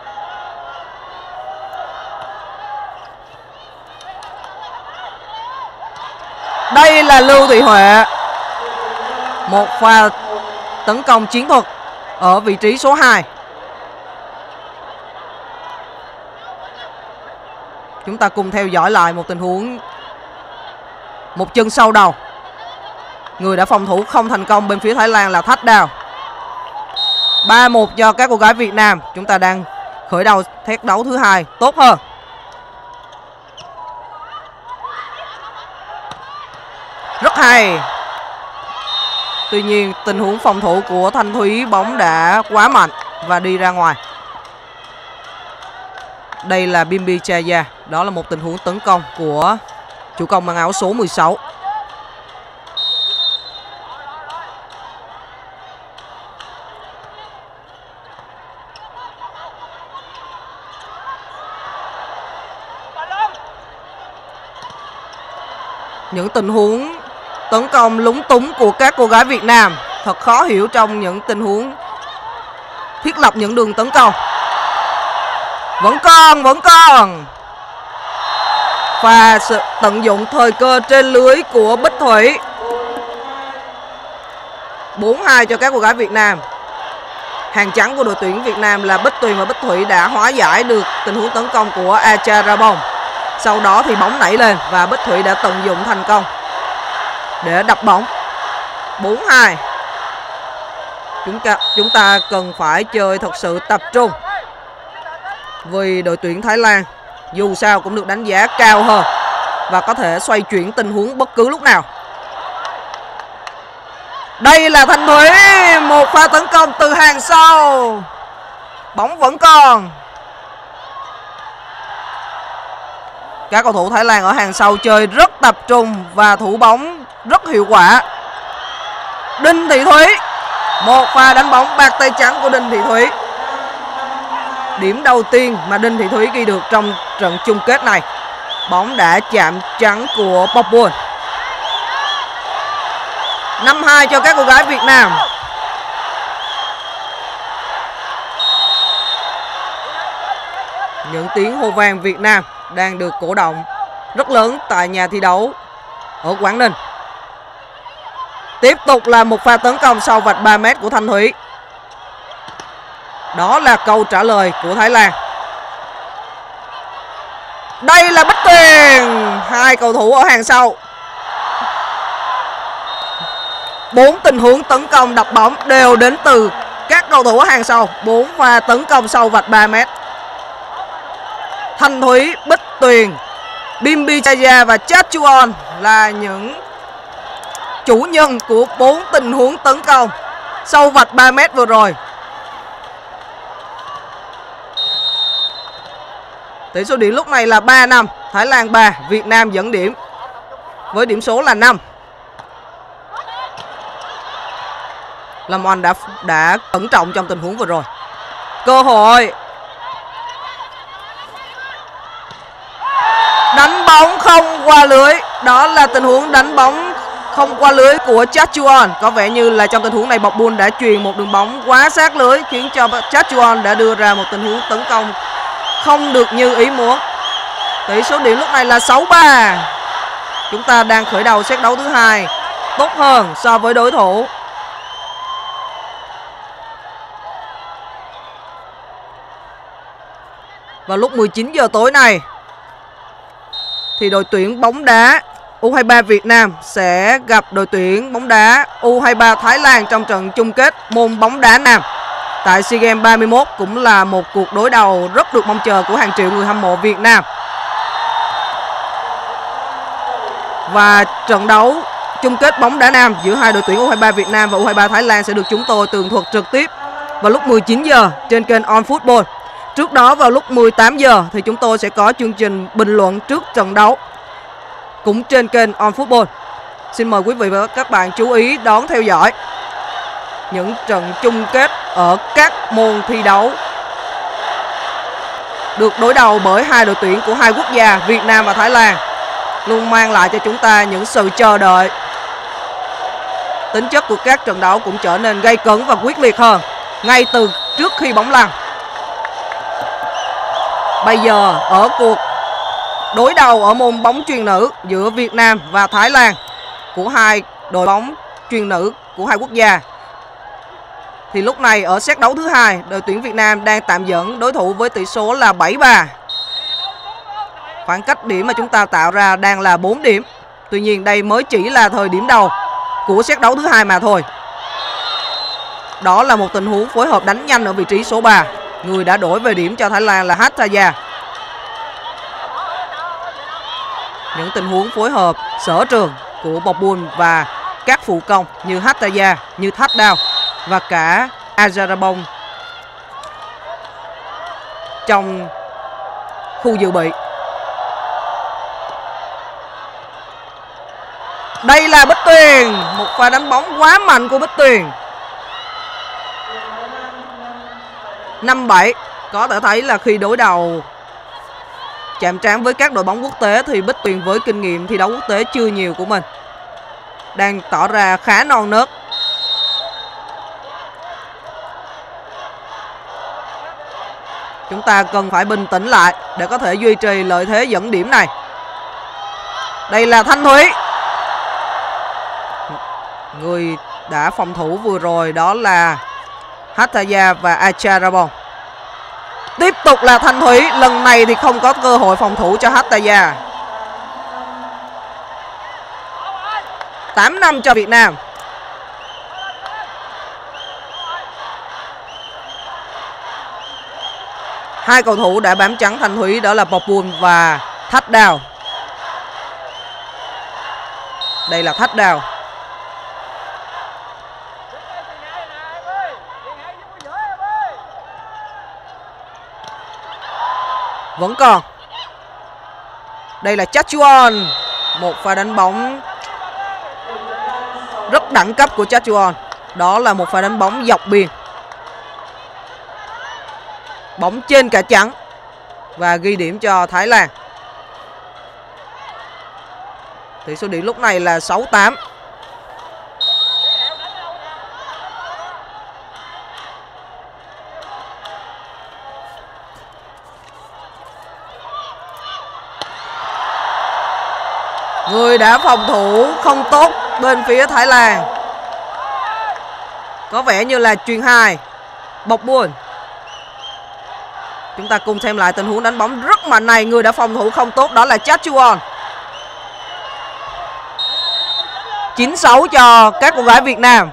Đây là Lưu Thị Huệ. Một pha tấn công chiến thuật ở vị trí số hai. Chúng ta cùng theo dõi lại một tình huống một chân sau đầu. Người đã phòng thủ không thành công bên phía Thái Lan là Thách Đào. ba một cho các cô gái Việt Nam. Chúng ta đang khởi đầu set đấu thứ hai tốt hơn. Rất hay. Tuy nhiên tình huống phòng thủ của Thanh Thúy bóng đã quá mạnh và đi ra ngoài. Đây là Bimbi Chaya. Đó là một tình huống tấn công của chủ công mang áo số mười sáu. Những tình huống tấn công lúng túng của các cô gái Việt Nam thật khó hiểu trong những tình huống thiết lập những đường tấn công. Vẫn còn, vẫn còn. Và sự tận dụng thời cơ trên lưới của Bích Thủy. bốn hai cho các cô gái Việt Nam. Hàng trắng của đội tuyển Việt Nam là Bích Tuyền và Bích Thủy đã hóa giải được tình huống tấn công của Acharabong. Sau đó thì bóng nảy lên và Bích Thủy đã tận dụng thành công để đập bóng. bốn hai. Chúng ta, chúng ta cần phải chơi thật sự tập trung, vì đội tuyển Thái Lan dù sao cũng được đánh giá cao hơn và có thể xoay chuyển tình huống bất cứ lúc nào. Đây là Thanh Thúy. Một pha tấn công từ hàng sau. Bóng vẫn còn. Các cầu thủ Thái Lan ở hàng sau chơi rất tập trung và thủ bóng rất hiệu quả. Đinh Thị Thúy. Một pha đánh bóng bạc tay trắng của Đinh Thị Thúy. Điểm đầu tiên mà Đinh Thị Thúy ghi được trong trận chung kết này. Bóng đã chạm trắng của Bọc Buồn. năm hai cho các cô gái Việt Nam. Những tiếng hô vang Việt Nam đang được cổ động rất lớn tại nhà thi đấu ở Quảng Ninh. Tiếp tục là một pha tấn công sau vạch ba mét của Thanh Thúy. Đó là câu trả lời của Thái Lan. Đây là Bích Tuyền. Hai cầu thủ ở hàng sau. Bốn tình huống tấn công đập bóng đều đến từ các cầu thủ ở hàng sau. Bốn pha tấn công sau vạch ba mét. Thanh Thúy, Bích Tuyền, Bimbi Chaya và Chachuon là những chủ nhân của bốn tình huống tấn công sau vạch ba mét vừa rồi. Tỷ số điểm lúc này là ba năm. Thái Lan ba, Việt Nam dẫn điểm với điểm số là năm. Lâm Oanh đã đã cẩn trọng trong tình huống vừa rồi. Cơ hội. Đánh bóng không qua lưới. Đó là tình huống đánh bóng không qua lưới của Chachuon. Có vẻ như là trong tình huống này Bọc Buôn đã truyền một đường bóng quá sát lưới, khiến cho Chachuon đã đưa ra một tình huống tấn công không được như ý muốn. Tỷ số điểm lúc này là sáu ba. Chúng ta đang khởi đầu set đấu thứ hai tốt hơn so với đối thủ. Vào lúc mười chín giờ tối nay thì đội tuyển bóng đá U hai ba Việt Nam sẽ gặp đội tuyển bóng đá U hai ba Thái Lan trong trận chung kết môn bóng đá nam tại SEA Games ba mươi mốt, cũng là một cuộc đối đầu rất được mong chờ của hàng triệu người hâm mộ Việt Nam. Và trận đấu chung kết bóng đá nam giữa hai đội tuyển U hai ba Việt Nam và U hai ba Thái Lan sẽ được chúng tôi tường thuật trực tiếp vào lúc mười chín giờ trên kênh On Football. Trước đó vào lúc mười tám giờ thì chúng tôi sẽ có chương trình bình luận trước trận đấu cũng trên kênh On Football. Xin mời quý vị và các bạn chú ý đón theo dõi những trận chung kết ở các môn thi đấu được đối đầu bởi hai đội tuyển của hai quốc gia Việt Nam và Thái Lan, luôn mang lại cho chúng ta những sự chờ đợi. Tính chất của các trận đấu cũng trở nên gay cấn và quyết liệt hơn ngay từ trước khi bóng lăn. Bây giờ ở cuộc đối đầu ở môn bóng chuyền nữ giữa Việt Nam và Thái Lan của hai đội bóng chuyền nữ của hai quốc gia, thì lúc này ở set đấu thứ hai, đội tuyển Việt Nam đang tạm dẫn đối thủ với tỷ số là bảy ba. Khoảng cách điểm mà chúng ta tạo ra đang là bốn điểm. Tuy nhiên đây mới chỉ là thời điểm đầu của set đấu thứ hai mà thôi. Đó là một tình huống phối hợp đánh nhanh ở vị trí số ba. Người đã đổi về điểm cho Thái Lan là Hattaya. Những tình huống phối hợp sở trường của Bọc Buôn và các phụ công như Hattaya, như Thách Đao và cả Ajarabong trong khu dự bị. Đây là Bích Tuyền. Một pha đánh bóng quá mạnh của Bích Tuyền. năm bảy. Có thể thấy là khi đối đầu chạm trán với các đội bóng quốc tế thì Bích Tuyền với kinh nghiệm thi đấu quốc tế chưa nhiều của mình đang tỏ ra khá non nớt. Chúng ta cần phải bình tĩnh lại để có thể duy trì lợi thế dẫn điểm này. Đây là Thanh Thúy. Người đã phòng thủ vừa rồi đó là Hattaya và Acharabong. Tiếp tục là Thanh Thúy. Lần này thì không có cơ hội phòng thủ cho Hattaya. tám năm cho Việt Nam. Hai cầu thủ đã bám trắng Thanh Thúy đó là Bọc Buôn và Thách Đao. Đây là Thách Đao. Vẫn còn. Đây là Chachuon. Một pha đánh bóng rất đẳng cấp của Chachuon. Đó là một pha đánh bóng dọc biên, bóng trên cả trắng và ghi điểm cho Thái Lan. Tỷ số điểm lúc này là sáu tám. Người đã phòng thủ không tốt bên phía Thái Lan. Có vẻ như là chuyền hai, bọc buồn. Chúng ta cùng xem lại tình huống đánh bóng rất mạnh này. Người đã phòng thủ không tốt đó là Chachuon. chín sáu cho các cô gái Việt Nam.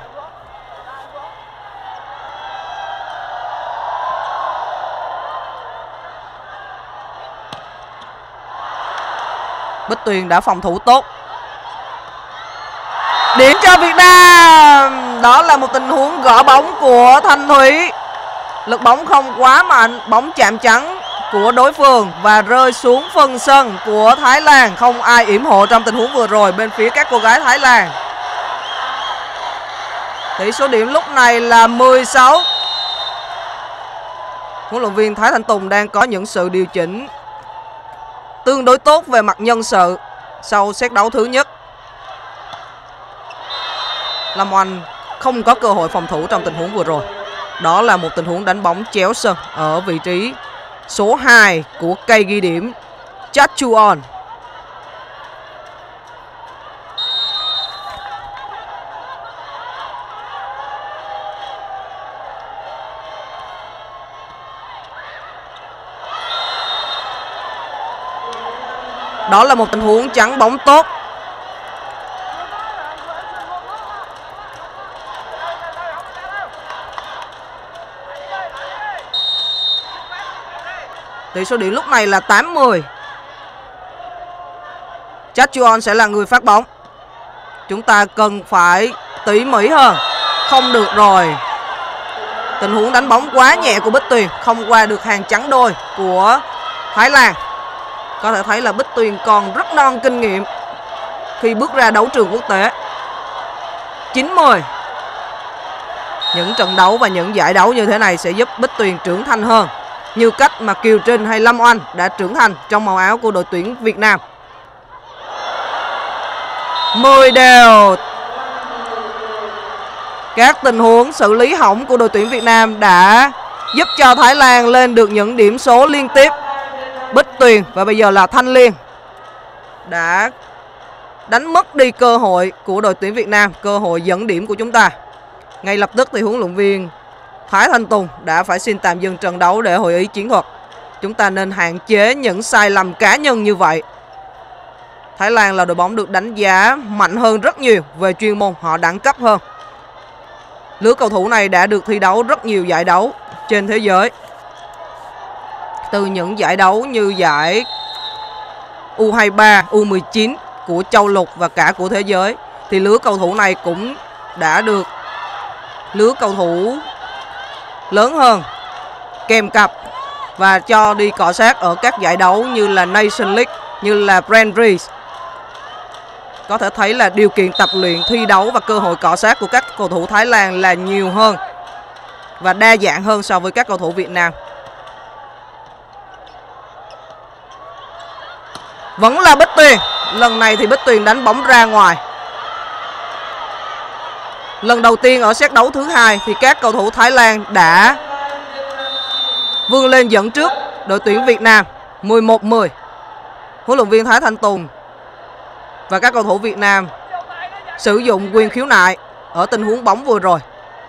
Bích Tuyền đã phòng thủ tốt. Điểm cho Việt Nam. Đó là một tình huống gõ bóng của Thanh Thủy. Lực bóng không quá mạnh, bóng chạm trắng của đối phương và rơi xuống phần sân của Thái Lan. Không ai yểm hộ trong tình huống vừa rồi bên phía các cô gái Thái Lan. Tỷ số điểm lúc này là mười sáu. Huấn luyện viên Thái Thanh Tùng đang có những sự điều chỉnh tương đối tốt về mặt nhân sự sau set đấu thứ nhất. Lâm Oanh không có cơ hội phòng thủ trong tình huống vừa rồi. Đó là một tình huống đánh bóng chéo sân ở vị trí số hai của cây ghi điểm Chachuon. Đó là một tình huống chắn bóng tốt. Tỷ số điểm lúc này là tám mươi. Chachuon sẽ là người phát bóng. Chúng ta cần phải tỉ mỉ hơn. Không được rồi. Tình huống đánh bóng quá nhẹ của Bích Tuyền, không qua được hàng chắn đôi của Thái Lan. Có thể thấy là Bích Tuyền còn rất non kinh nghiệm khi bước ra đấu trường quốc tế. chín mươi. Những trận đấu và những giải đấu như thế này sẽ giúp Bích Tuyền trưởng thành hơn, như cách mà Kiều Trinh hay Lâm Oanh đã trưởng thành trong màu áo của đội tuyển Việt Nam. mười đều. Các tình huống xử lý hỏng của đội tuyển Việt Nam đã giúp cho Thái Lan lên được những điểm số liên tiếp. Bích Tuyền và bây giờ là Thanh Liên đã đánh mất đi cơ hội của đội tuyển Việt Nam, cơ hội dẫn điểm của chúng ta. Ngay lập tức thì huấn luyện viên Thái Thanh Tùng đã phải xin tạm dừng trận đấu để hội ý chiến thuật. Chúng ta nên hạn chế những sai lầm cá nhân như vậy. Thái Lan là đội bóng được đánh giá mạnh hơn rất nhiều về chuyên môn, họ đẳng cấp hơn. Lứa cầu thủ này đã được thi đấu rất nhiều giải đấu trên thế giới. Từ những giải đấu như giải U hai ba, U mười chín của châu lục và cả của thế giới, thì lứa cầu thủ này cũng đã được lứa cầu thủ lớn hơn kèm cặp và cho đi cọ sát ở các giải đấu như là Nation League, như là Grand Prix. Có thể thấy là điều kiện tập luyện, thi đấu và cơ hội cọ sát của các cầu thủ Thái Lan là nhiều hơn và đa dạng hơn so với các cầu thủ Việt Nam. Vẫn là Bích Tuyền. Lần này thì Bích Tuyền đánh bóng ra ngoài. Lần đầu tiên ở set đấu thứ hai thì các cầu thủ Thái Lan đã vươn lên dẫn trước đội tuyển Việt Nam mười một mười. Huấn luyện viên Thái Thanh Tùng và các cầu thủ Việt Nam sử dụng quyền khiếu nại ở tình huống bóng vừa rồi.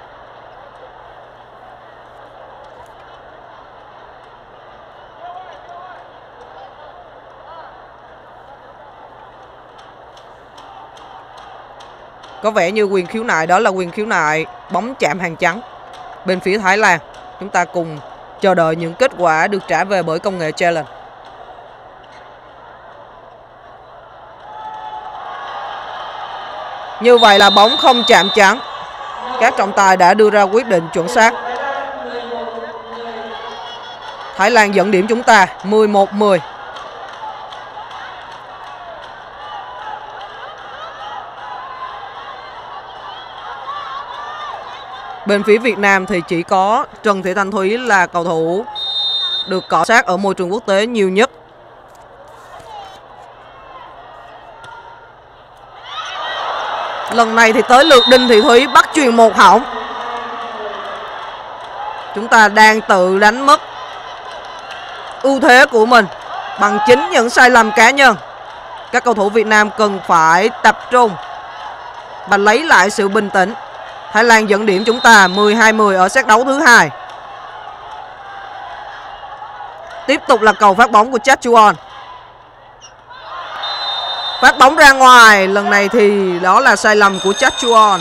Có vẻ như quyền khiếu nại đó là quyền khiếu nại bóng chạm hàng trắng bên phía Thái Lan. Chúng ta cùng chờ đợi những kết quả được trả về bởi công nghệ challenge. Như vậy là bóng không chạm trắng. Các trọng tài đã đưa ra quyết định chuẩn xác. Thái Lan dẫn điểm chúng ta mười một mười. Bên phía Việt Nam thì chỉ có Trần Thị Thanh Thúy là cầu thủ được cọ sát ở môi trường quốc tế nhiều nhất. Lần này thì tới lượt Đinh Thị Thúy bắt chuyền một hỏng. Chúng ta đang tự đánh mất ưu thế của mình bằng chính những sai lầm cá nhân. Các cầu thủ Việt Nam cần phải tập trung và lấy lại sự bình tĩnh. Thái Lan dẫn điểm chúng ta mười hai mười ở set đấu thứ hai. Tiếp tục là cầu phát bóng của Chachuon. Phát bóng ra ngoài, lần này thì đó là sai lầm của Chachuon.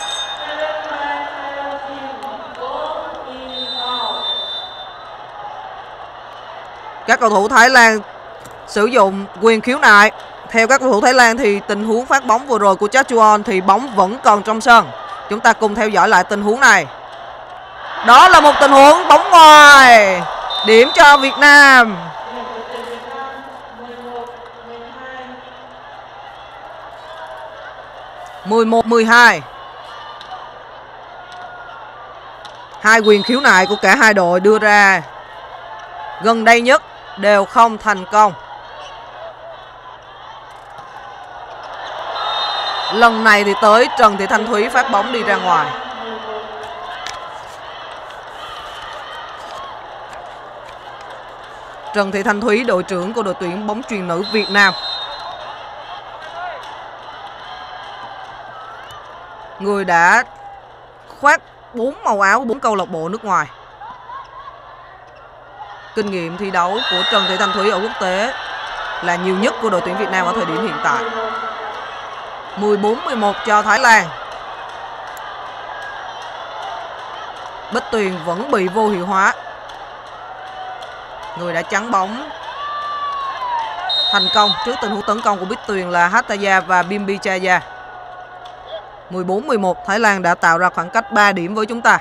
Các cầu thủ Thái Lan sử dụng quyền khiếu nại. Theo các cầu thủ Thái Lan thì tình huống phát bóng vừa rồi của Chachuon thì bóng vẫn còn trong sân. Chúng ta cùng theo dõi lại tình huống này. Đó là một tình huống bóng ngoài. Điểm cho Việt Nam. mười một mười hai. Hai quyền khiếu nại của cả hai đội đưa ra gần đây nhất đều không thành công. Lần này thì tới Trần Thị Thanh Thúy phát bóng đi ra ngoài. Trần Thị Thanh Thúy, đội trưởng của đội tuyển bóng chuyền nữ Việt Nam. Người đã khoác bốn màu áo bốn câu lạc bộ nước ngoài. Kinh nghiệm thi đấu của Trần Thị Thanh Thúy ở quốc tế là nhiều nhất của đội tuyển Việt Nam ở thời điểm hiện tại. mười bốn mười một cho Thái Lan. Bích Tuyền vẫn bị vô hiệu hóa. Người đã chắn bóng thành công trước tình huống tấn công của Bích Tuyền là Hataya và Bimbi Chaya. mười bốn mười một, Thái Lan đã tạo ra khoảng cách ba điểm với chúng ta.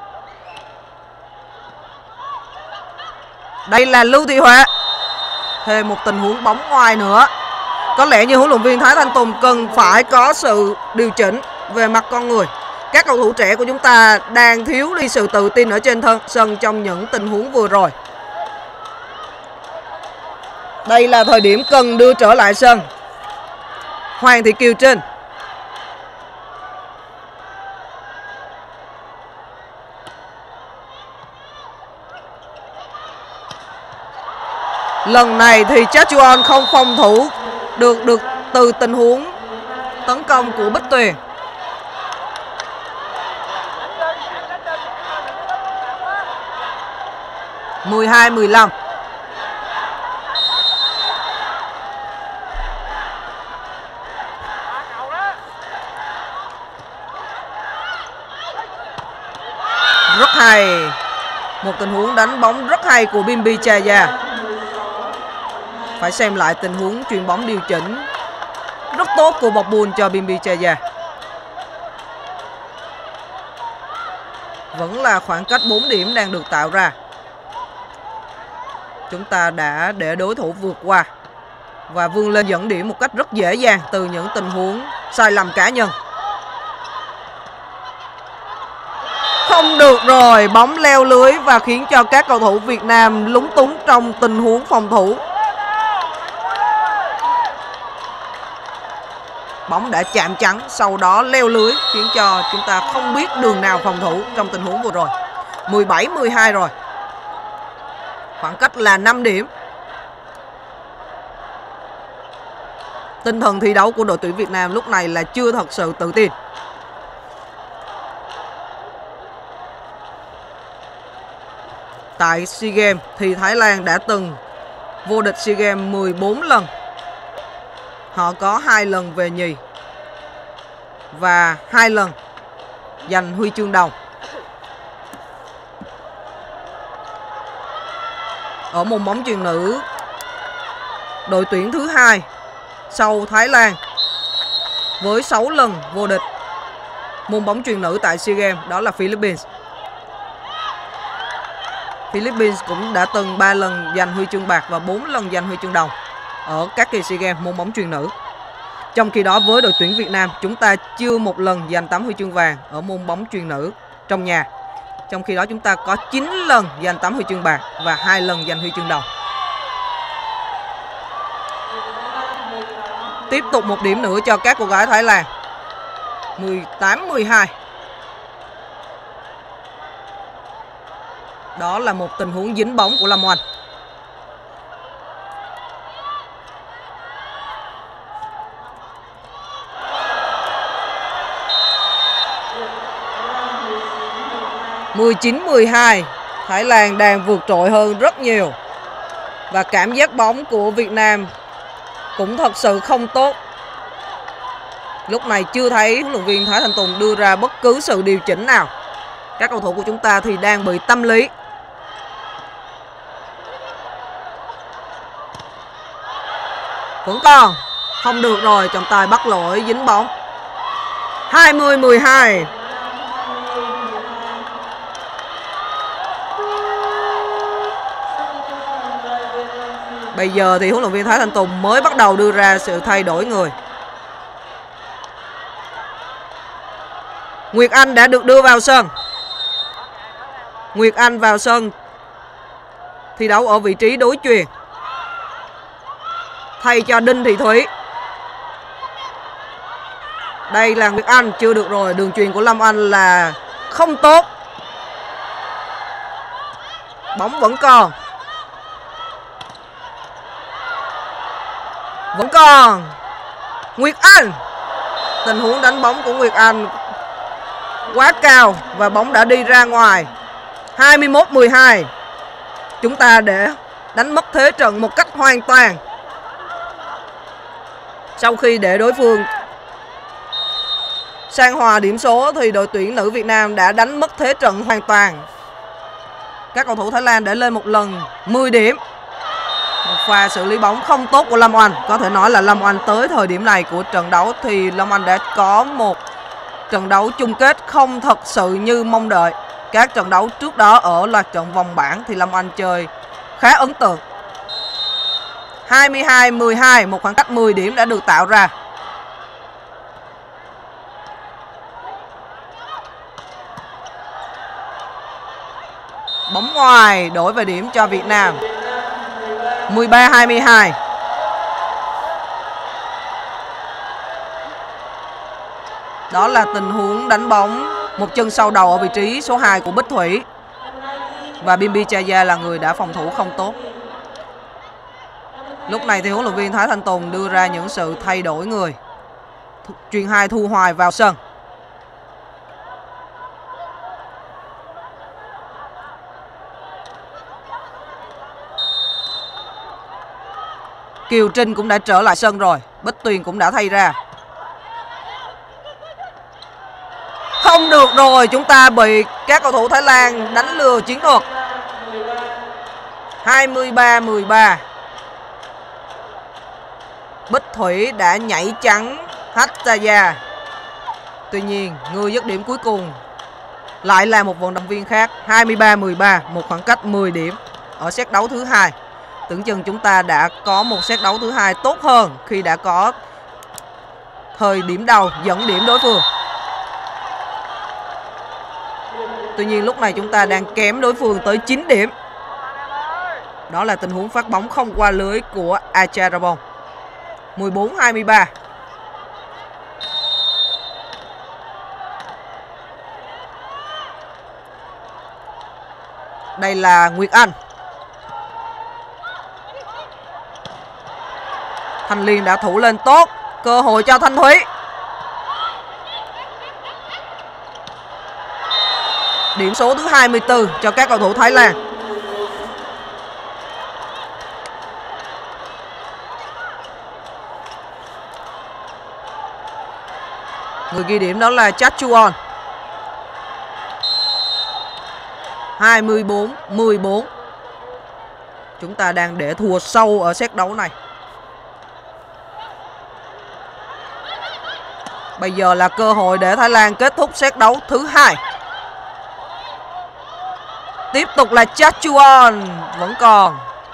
Đây là Lưu Thị Huệ. Thêm một tình huống bóng ngoài nữa. Có lẽ như huấn luyện viên Thái Thanh Tùng cần phải có sự điều chỉnh về mặt con người. Các cầu thủ trẻ của chúng ta đang thiếu đi sự tự tin ở trên thân sân trong những tình huống vừa rồi. Đây là thời điểm cần đưa trở lại sân Hoàng Thị Kiều Trinh. Lần này thì Chachuon không phòng thủ được được từ tình huống tấn công của Bích Tuyền. mười hai mười lăm. Rất hay. Một tình huống đánh bóng rất hay của Bimbi Chaya. Phải xem lại tình huống chuyền bóng điều chỉnh rất tốt của Bọc Buôn cho Bimbi Chaya. Vẫn là khoảng cách bốn điểm đang được tạo ra. Chúng ta đã để đối thủ vượt qua và vươn lên dẫn điểm một cách rất dễ dàng từ những tình huống sai lầm cá nhân. Không được rồi, bóng leo lưới và khiến cho các cầu thủ Việt Nam lúng túng trong tình huống phòng thủ. Bóng đã chạm trắng, sau đó leo lưới khiến cho chúng ta không biết đường nào phòng thủ trong tình huống vừa rồi. mười bảy mười hai rồi. Khoảng cách là năm điểm. Tinh thần thi đấu của đội tuyển Việt Nam lúc này là chưa thật sự tự tin. Tại SEA Games thì Thái Lan đã từng vô địch SEA Games mười bốn lần. Họ có hai lần về nhì và hai lần giành huy chương đồng. Ở môn bóng chuyền nữ, đội tuyển thứ hai sau Thái Lan với sáu lần vô địch môn bóng chuyền nữ tại SEA Games đó là Philippines. Philippines cũng đã từng ba lần giành huy chương bạc và bốn lần giành huy chương đồng ở các kỳ SEA Games môn bóng chuyền nữ. Trong khi đó với đội tuyển Việt Nam, chúng ta chưa một lần giành tấm huy chương vàng ở môn bóng chuyền nữ. trong nhà. Trong khi đó chúng ta có chín lần giành tấm huy chương bạc và hai lần giành huy chương đồng. Tiếp tục một điểm nữa cho các cô gái Thái Lan. mười tám mười hai. Đó là một tình huống dính bóng của Lâm Oanh. mười chín mười hai. Thái Lan đang vượt trội hơn rất nhiều. Và cảm giác bóng của Việt Nam cũng thật sự không tốt. Lúc này chưa thấy huấn luyện viên Thái Thanh Tùng đưa ra bất cứ sự điều chỉnh nào. Các cầu thủ của chúng ta thì đang bị tâm lý. Vẫn còn. Không được rồi, trọng tài bắt lỗi dính bóng. hai mươi mười hai. Bây giờ thì huấn luyện viên Thái Thanh Tùng mới bắt đầu đưa ra sự thay đổi người. Nguyệt Anh đã được đưa vào sân. Nguyệt Anh vào sân thi đấu ở vị trí đối chuyền, thay cho Đinh Thị Thúy. Đây là Nguyệt Anh, chưa được rồi. Đường chuyền của Lâm Anh là không tốt. Bóng vẫn còn. Vẫn còn. Nguyệt Anh. Tình huống đánh bóng của Nguyệt Anh quá cao và bóng đã đi ra ngoài. hai mươi mốt mười hai. Chúng ta để đánh mất thế trận một cách hoàn toàn. Sau khi để đối phương sang hòa điểm số thì đội tuyển nữ Việt Nam đã đánh mất thế trận hoàn toàn. Các cầu thủ Thái Lan để lên một lần mười điểm. Một pha xử lý bóng không tốt của Lâm Oanh. Có thể nói là Lâm Oanh tới thời điểm này của trận đấu thì Lâm Oanh đã có một trận đấu chung kết không thật sự như mong đợi. Các trận đấu trước đó ở loạt trận vòng bảng thì Lâm Oanh chơi khá ấn tượng. hai mươi hai mười hai, một khoảng cách mười điểm đã được tạo ra. Bóng ngoài, đổi về điểm cho Việt Nam. mười ba hai mươi hai. Đó là tình huống đánh bóng một chân sau đầu ở vị trí số hai của Bích Thủy. Và Bimbi Chaya là người đã phòng thủ không tốt. Lúc này thì huấn luyện viên Thái Thanh Tùng đưa ra những sự thay đổi người. Chuyền hai Thu Hoài vào sân. Kiều Trinh cũng đã trở lại sân rồi. Bích Tuyền cũng đã thay ra. Không được rồi, chúng ta bị các cầu thủ Thái Lan đánh lừa chiến thuật. hai mươi ba mười ba. Bích Thủy đã nhảy trắng Hattaya. Tuy nhiên, người dứt điểm cuối cùng lại là một vận động viên khác. hai mươi ba mười ba, một khoảng cách mười điểm ở set đấu thứ hai. Tưởng chừng chúng ta đã có một set đấu thứ hai tốt hơn khi đã có thời điểm đầu dẫn điểm đối phương. Tuy nhiên lúc này chúng ta đang kém đối phương tới chín điểm. Đó là tình huống phát bóng không qua lưới của Acharabong. mười bốn hai mươi ba. Đây là Nguyệt Anh. Thanh Liên đã thủ lên tốt. Cơ hội cho Thanh Thúy. Điểm số thứ hai mươi tư cho các cầu thủ Thái Lan. Người ghi điểm đó là Chachuon. hai mươi bốn mười bốn. Chúng ta đang để thua sâu ở set đấu này. Bây giờ là cơ hội để Thái Lan kết thúc set đấu thứ hai. Tiếp tục là Chachuon. Vẫn còn.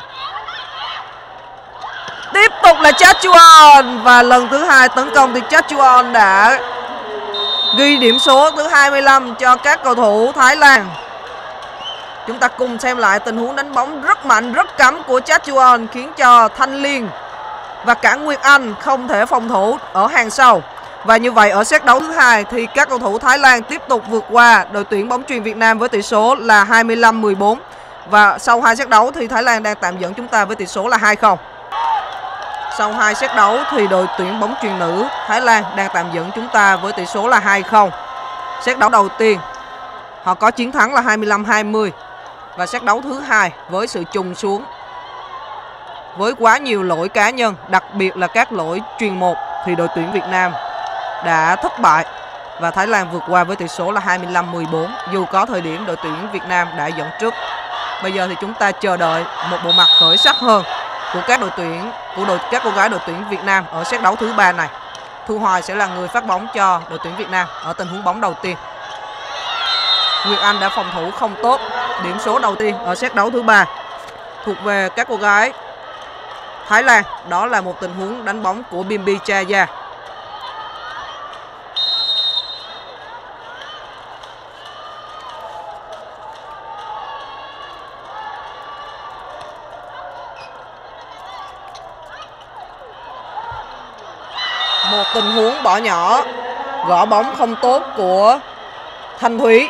Tiếp tục là Chachuon. Và lần thứ hai tấn công thì Chachuon đã ghi điểm số thứ hai mươi lăm cho các cầu thủ Thái Lan. Chúng ta cùng xem lại tình huống đánh bóng rất mạnh, rất cắm của Chachuon khiến cho Thanh Liên và cả Nguyệt Anh không thể phòng thủ ở hàng sau. Và như vậy ở set đấu thứ hai thì các cầu thủ Thái Lan tiếp tục vượt qua đội tuyển bóng chuyền Việt Nam với tỷ số là hai mươi lăm mười bốn. Và sau hai set đấu thì Thái Lan đang tạm dẫn chúng ta với tỷ số là hai không. Sau hai set đấu thì đội tuyển bóng chuyền nữ Thái Lan đang tạm dẫn chúng ta với tỷ số là hai không. Set đấu đầu tiên họ có chiến thắng là hai mươi lăm hai mươi. Và set đấu thứ hai với sự trùng xuống với quá nhiều lỗi cá nhân, đặc biệt là các lỗi chuyền một, thì đội tuyển Việt Nam đã thất bại và Thái Lan vượt qua với tỷ số là hai mươi lăm mười bốn, dù có thời điểm đội tuyển Việt Nam đã dẫn trước. Bây giờ thì chúng ta chờ đợi một bộ mặt khởi sắc hơn của các đội tuyển của đội các cô gái đội tuyển Việt Nam ở set đấu thứ ba này. Thu Hoài sẽ là người phát bóng cho đội tuyển Việt Nam ở tình huống bóng đầu tiên. Nguyệt Anh đã phòng thủ không tốt. Điểm số đầu tiên ở set đấu thứ ba thuộc về các cô gái Thái Lan. Đó là một tình huống đánh bóng của Bimbi Chaya. Một tình huống bỏ nhỏ, gõ bóng không tốt của Thanh Thúy.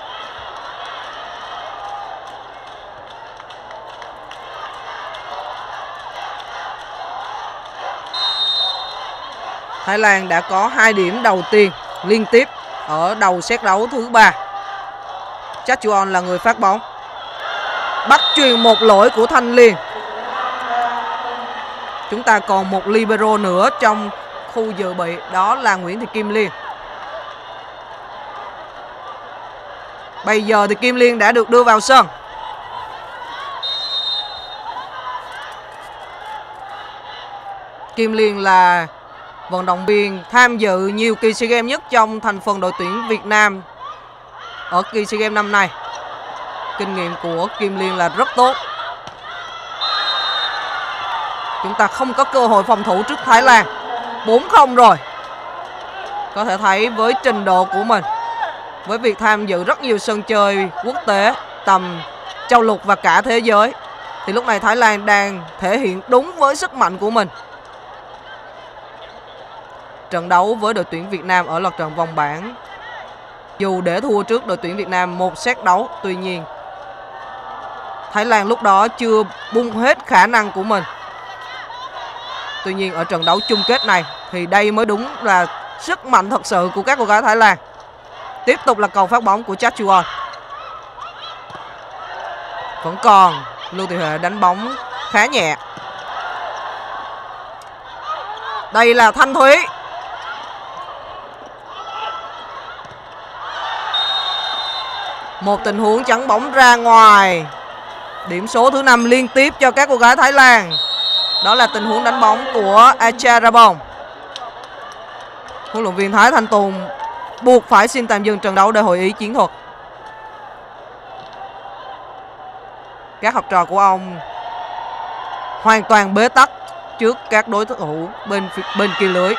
Thái Lan đã có hai điểm đầu tiên liên tiếp ở đầu set đấu thứ ba. Chachuon là người phát bóng. Bắt chuyền một lỗi của Thanh Liên. Chúng ta còn một libero nữa trong khu dự bị, đó là Nguyễn Thị Kim Liên. Bây giờ thì Kim Liên đã được đưa vào sân. Kim Liên là vận động viên tham dự nhiều kỳ SEA Games nhất trong thành phần đội tuyển Việt Nam ở kỳ SEA Games năm nay. Kinh nghiệm của Kim Liên là rất tốt. Chúng ta không có cơ hội phòng thủ trước Thái Lan. bốn không rồi. Có thể thấy với trình độ của mình, với việc tham dự rất nhiều sân chơi quốc tế tầm châu lục và cả thế giới, thì lúc này Thái Lan đang thể hiện đúng với sức mạnh của mình. Trận đấu với đội tuyển Việt Nam ở lượt trận vòng bảng, dù để thua trước đội tuyển Việt Nam một set đấu, tuy nhiên Thái Lan lúc đó chưa bung hết khả năng của mình. Tuy nhiên ở trận đấu chung kết này thì đây mới đúng là sức mạnh thật sự của các cô gái Thái Lan. Tiếp tục là cầu phát bóng của Chachuon. Vẫn còn Lưu Thị Huệ đánh bóng khá nhẹ. Đây là Thanh Thúy. Một tình huống chắn bóng ra ngoài. Điểm số thứ năm liên tiếp cho các cô gái Thái Lan. Đó là tình huống đánh bóng của Acharabong. Huấn luyện viên Thái Thanh Tùng buộc phải xin tạm dừng trận đấu để hội ý chiến thuật. Các học trò của ông hoàn toàn bế tắc trước các đối thủ bên bên kia lưới.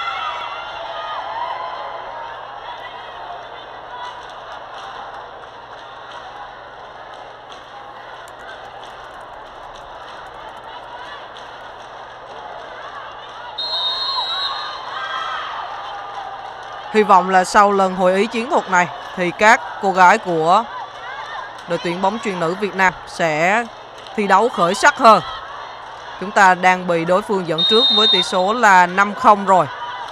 Hy vọng là sau lần hội ý chiến thuật này thì các cô gái của đội tuyển bóng chuyền nữ Việt Nam sẽ thi đấu khởi sắc hơn. Chúng ta đang bị đối phương dẫn trước với tỷ số là năm không rồi.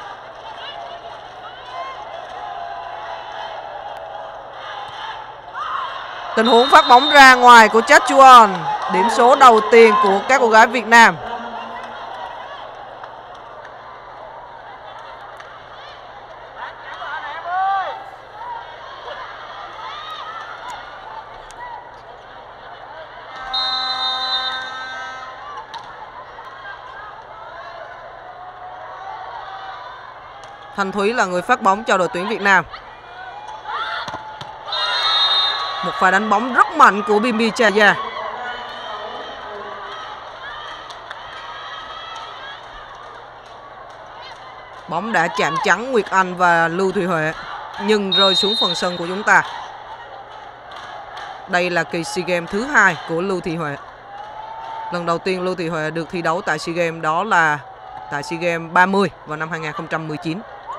Tình huống phát bóng ra ngoài của Chachuon. Điểm số đầu tiên của các cô gái Việt Nam. Thanh Thúy là người phát bóng cho đội tuyển Việt Nam. Một pha đánh bóng rất mạnh của Bimbi Chaya. Bóng đã chạm trắng Nguyệt Anh và Lưu Thùy Huệ. nhưng rơi xuống phần sân của chúng ta. Đây là kỳ SEA Games thứ hai của Lưu Thị Huệ. Lần đầu tiên Lưu Thị Huệ được thi đấu tại SEA Games đó là tại SEA Games ba mươi vào năm hai nghìn không trăm mười chín.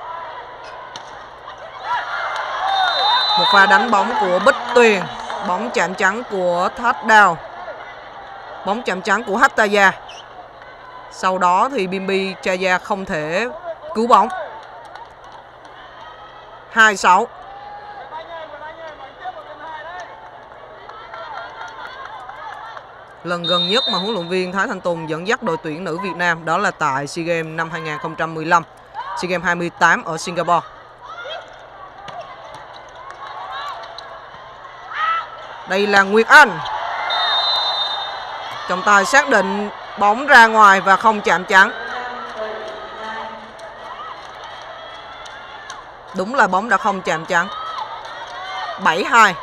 Một pha đánh bóng của Bích Tuyền, bóng chạm trắng của Touchdown, bóng chạm trắng của Hattaya. Sau đó thì Bimbi Chaya không thể cứu bóng. hai sáu. Lần gần nhất mà huấn luyện viên Thái Thanh Tùng dẫn dắt đội tuyển nữ Việt Nam đó là tại SEA Games năm hai nghìn không trăm mười lăm, SEA Games hai mươi tám ở Singapore. Đây là Nguyệt Anh. Trọng tài xác định bóng ra ngoài và không chạm trắng. Đúng là bóng đã không chạm trắng. bảy hai.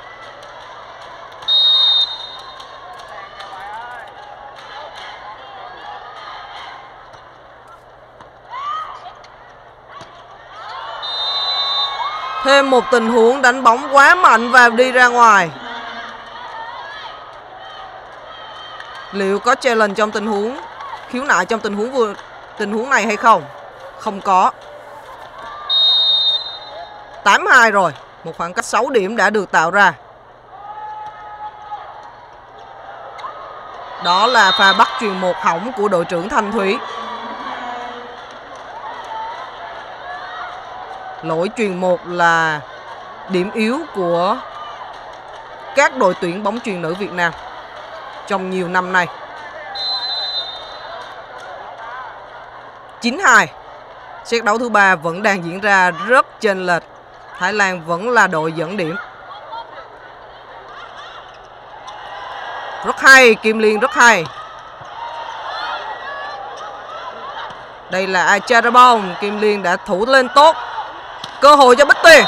Thêm một tình huống đánh bóng quá mạnh và đi ra ngoài. Liệu có challenge trong tình huống khiếu nại trong tình huống vừa tình huống này hay không? Không có. tám hai rồi. Một khoảng cách sáu điểm đã được tạo ra. Đó là pha bắt chuyền một hỏng của đội trưởng Thanh Thúy. Lỗi chuyền một là điểm yếu của các đội tuyển bóng chuyền nữ Việt Nam trong nhiều năm nay. chín hai. Set đấu thứ ba vẫn đang diễn ra rất chênh lệch. Thái Lan vẫn là đội dẫn điểm. Rất hay, Kim Liên rất hay. Đây là Acharabong, Kim Liên đã thủ lên tốt. Cơ hội cho Bích Tuyền.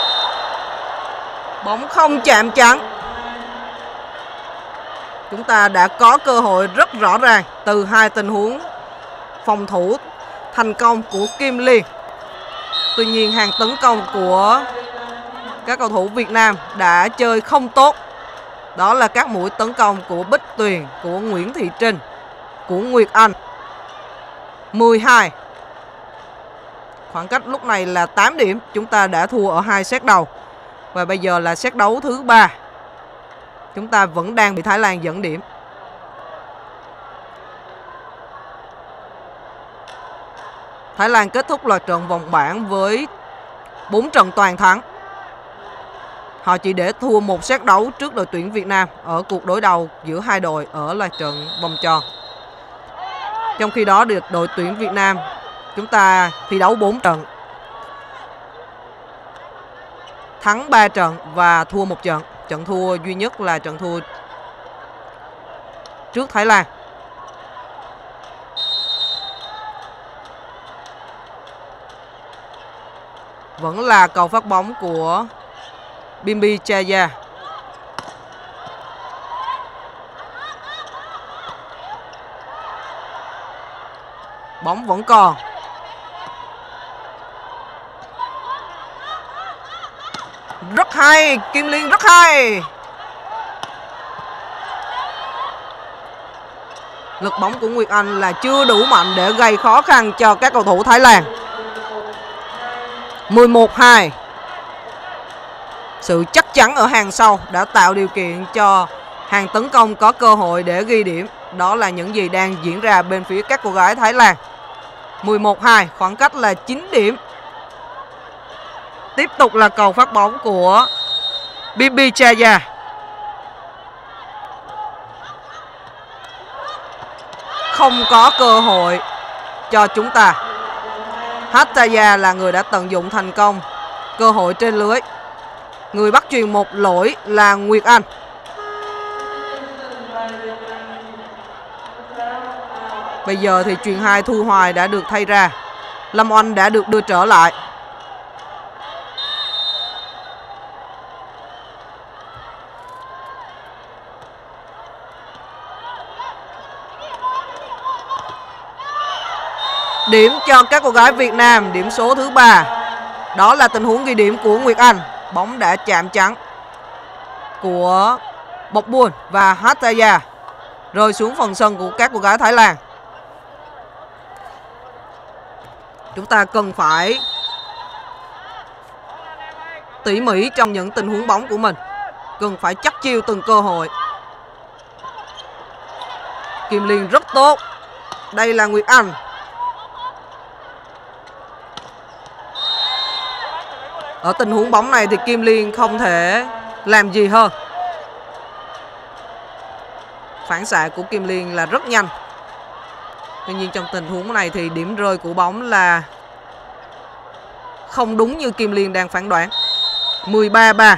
Bóng không chạm trắng. Chúng ta đã có cơ hội rất rõ ràng từ hai tình huống phòng thủ thành công của Kim Liên. Tuy nhiên hàng tấn công của các cầu thủ Việt Nam đã chơi không tốt. Đó là các mũi tấn công của Bích Tuyền, của Nguyễn Thị Trinh, của Nguyệt Anh. mười hai. Khoảng cách lúc này là tám điểm. Chúng ta đã thua ở hai set đầu. Và bây giờ là set đấu thứ ba. Chúng ta vẫn đang bị Thái Lan dẫn điểm. Thái Lan kết thúc loạt trận vòng bảng với bốn trận toàn thắng. Họ chỉ để thua một set đấu trước đội tuyển Việt Nam ở cuộc đối đầu giữa hai đội ở loạt trận vòng tròn. Trong khi đó được đội tuyển Việt Nam chúng ta thi đấu bốn trận, thắng ba trận và thua một trận. Trận thua duy nhất là trận thua trước Thái Lan. Vẫn là cầu phát bóng của Bimbi Chaya. Bóng vẫn còn. Rất hay, Kim Liên rất hay. Lực bóng của Nguyệt Anh là chưa đủ mạnh để gây khó khăn cho các cầu thủ Thái Lan. mười một hai. Sự chắc chắn ở hàng sau đã tạo điều kiện cho hàng tấn công có cơ hội để ghi điểm. Đó là những gì đang diễn ra bên phía các cô gái Thái Lan. mười một hai, khoảng cách là chín điểm. Tiếp tục là cầu phát bóng của Bimbi Chaya. Không có cơ hội cho chúng ta. Hattaya là người đã tận dụng thành công cơ hội trên lưới. Người bắt chuyền một lỗi là Nguyệt Anh. Bây giờ thì chuyền hai Thu Hoài đã được thay ra. Lâm Oanh đã được đưa trở lại. Điểm cho các cô gái Việt Nam, điểm số thứ ba. Đó là tình huống ghi điểm của Nguyệt Anh. Bóng đã chạm trắng của Bộc Buôn và Hataya rơi xuống phần sân của các cô gái Thái Lan. Chúng ta cần phải tỉ mỉ trong những tình huống bóng của mình, cần phải chắc chiêu từng cơ hội. Kim Liên rất tốt. Đây là Nguyệt Anh. Ở tình huống bóng này thì Kim Liên không thể làm gì hơn. Phản xạ của Kim Liên là rất nhanh. Tuy nhiên trong tình huống này thì điểm rơi của bóng là không đúng như Kim Liên đang phán đoán. mười ba ba.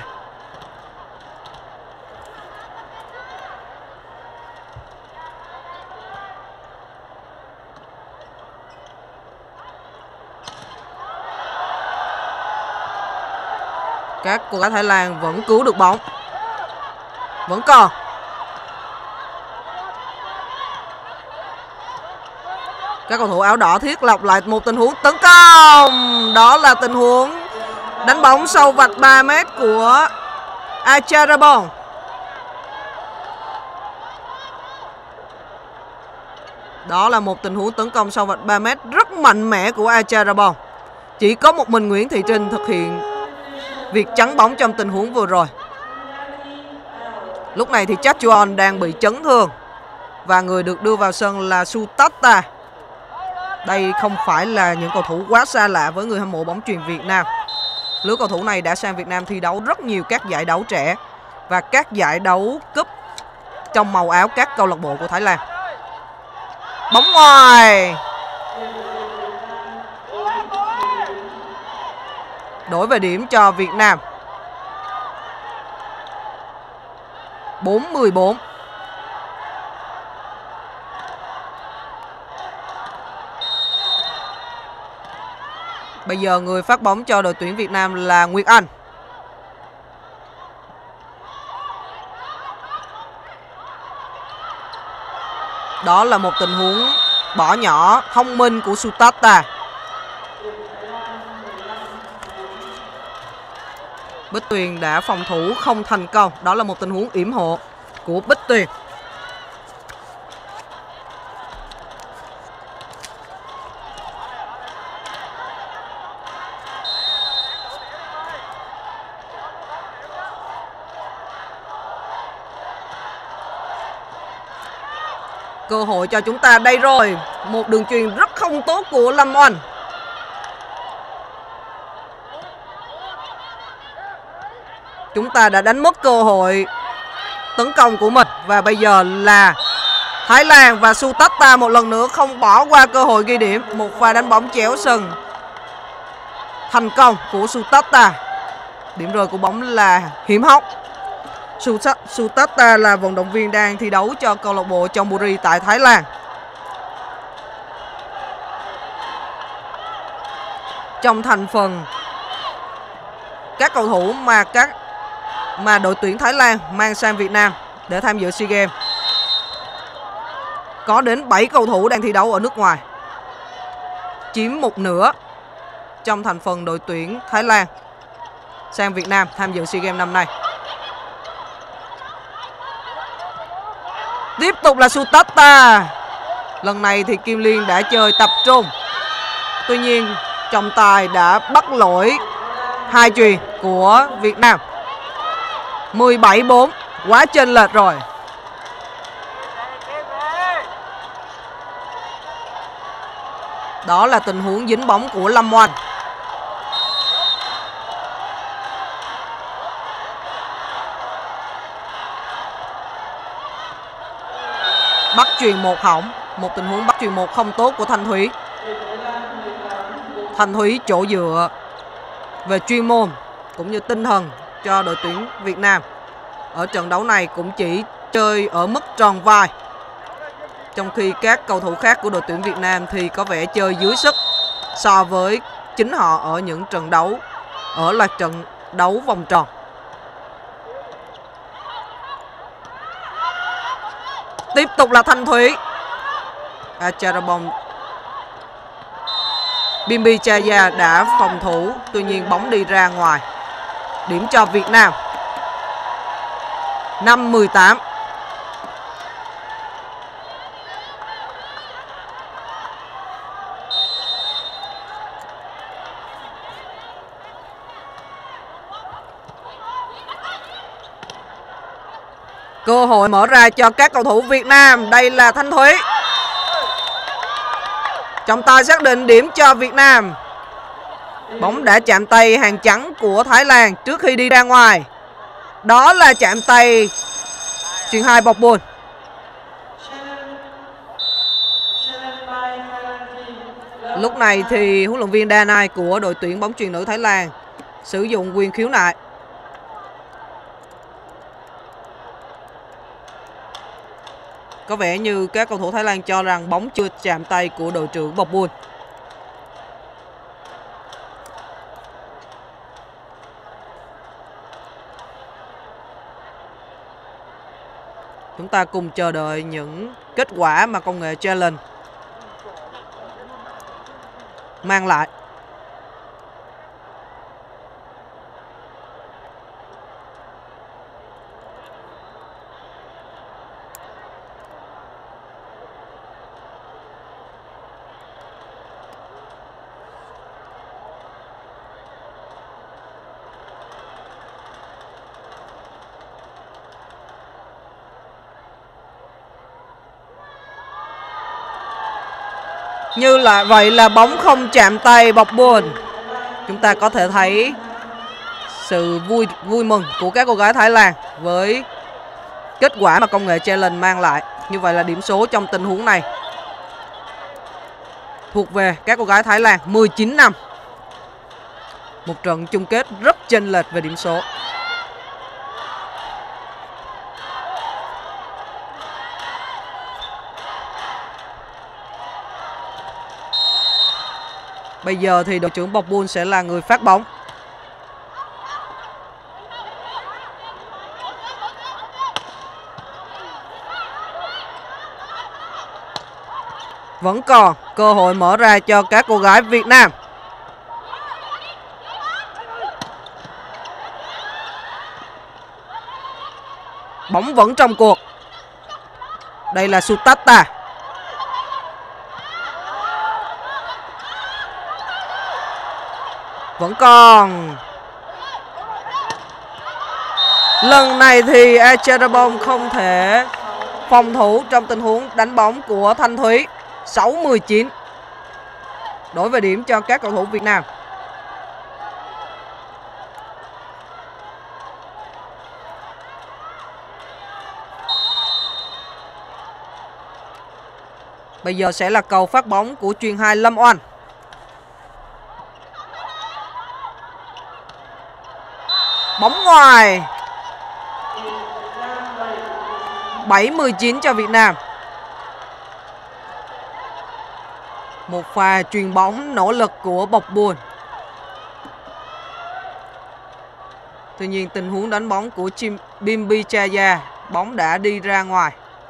Các cô gái Thái Lan vẫn cứu được bóng. Vẫn còn. Các cầu thủ áo đỏ thiết lập lại một tình huống tấn công. Đó là tình huống đánh bóng sau vạch ba mét của Acharabong. Đó là một tình huống tấn công sau vạch ba mét rất mạnh mẽ của Acharabong. Chỉ có một mình Nguyễn Thị Trinh thực hiện việc chắn bóng trong tình huống vừa rồi. Lúc này thì Chachuan đang bị chấn thương và người được đưa vào sân là Sutata. Đây không phải là những cầu thủ quá xa lạ với người hâm mộ bóng chuyền Việt Nam. Lứa cầu thủ này đã sang Việt Nam thi đấu rất nhiều các giải đấu trẻ và các giải đấu cúp trong màu áo các câu lạc bộ của Thái Lan. Bóng ngoài. Đổi về điểm cho Việt Nam. bốn mười bốn. Bây giờ người phát bóng cho đội tuyển Việt Nam là Nguyệt Anh. Đó là một tình huống bỏ nhỏ thông minh của Sutata. Bích Tuyền đã phòng thủ không thành công. Đó là một tình huống yểm hộ của Bích Tuyền. Cơ hội cho chúng ta đây rồi. Một đường chuyền rất không tốt của Lâm Oanh. Chúng ta đã đánh mất cơ hội tấn công của mình. Và bây giờ là Thái Lan và Sutata một lần nữa không bỏ qua cơ hội ghi điểm. Một pha đánh bóng chéo sân thành công của Sutata. Điểm rơi của bóng là hiểm hóc. Sutata là vận động viên đang thi đấu cho câu lạc bộ Chonburi tại Thái Lan. Trong thành phần các cầu thủ mà các mà đội tuyển Thái Lan mang sang Việt Nam để tham dự SEA Games, có đến bảy cầu thủ đang thi đấu ở nước ngoài, chiếm một nửa trong thành phần đội tuyển Thái Lan sang Việt Nam tham dự SEA Games năm nay. Tiếp tục là Sutata. Lần này thì Kim Liên đã chơi tập trung. Tuy nhiên trọng tài đã bắt lỗi hai chuyền của Việt Nam. mười bảy bốn. Quá chênh lệch rồi. Đó là tình huống dính bóng của Lâm Oanh. Bắt chuyền một hỏng. Một tình huống bắt chuyền một không tốt của Thanh Thúy. Thanh Thúy chỗ dựa về chuyên môn cũng như tinh thần cho đội tuyển Việt Nam ở trận đấu này cũng chỉ chơi ở mức tròn vai, trong khi các cầu thủ khác của đội tuyển Việt Nam thì có vẻ chơi dưới sức so với chính họ ở những trận đấu ở loạt trận đấu vòng tròn. Tiếp tục là Thanh Thúy. Acharabong Bimbi Chaya đã phòng thủ, tuy nhiên bóng đi ra ngoài. Điểm cho Việt Nam. năm mười tám. Cơ hội mở ra cho các cầu thủ Việt Nam. Đây là Thanh Thúy. Trọng tài xác định điểm cho Việt Nam. Bóng đã chạm tay hàng trắng của Thái Lan trước khi đi ra ngoài. Đó là chạm tay chuyền hai bọc bùn. Lúc này thì huấn luyện viên Danai của đội tuyển bóng chuyền nữ Thái Lan sử dụng quyền khiếu nại. Có vẻ như các cầu thủ Thái Lan cho rằng bóng chưa chạm tay của đội trưởng bọc bùn. Chúng ta cùng chờ đợi những kết quả mà công nghệ challenge mang lại. Như là vậy là bóng không chạm tay bọc bùn. Chúng ta có thể thấy sự vui vui mừng của các cô gái Thái Lan với kết quả mà công nghệ challenge mang lại. Như vậy là điểm số trong tình huống này thuộc về các cô gái Thái Lan mười chín năm. Một trận chung kết rất chênh lệch về điểm số. Bây giờ thì đội trưởng bọc bùn sẽ là người phát bóng. Vẫn còn cơ hội mở ra cho các cô gái Việt Nam. Bóng vẫn trong cuộc. Đây là Sutata. Vẫn còn. Lần này thì Acherabong không thể phòng thủ trong tình huống đánh bóng của Thanh Thúy. Sáu mười chín. Đổi về điểm cho các cầu thủ Việt Nam. Bây giờ sẽ là cầu phát bóng của chuyền hai Lâm Oanh. Bóng ngoài. bảy mười chín cho Việt Nam. Một pha chuyền bóng nỗ lực của bọc bùn. Tuy nhiên tình huống đánh bóng của Bimbi Chaya, bóng đã đi ra ngoài.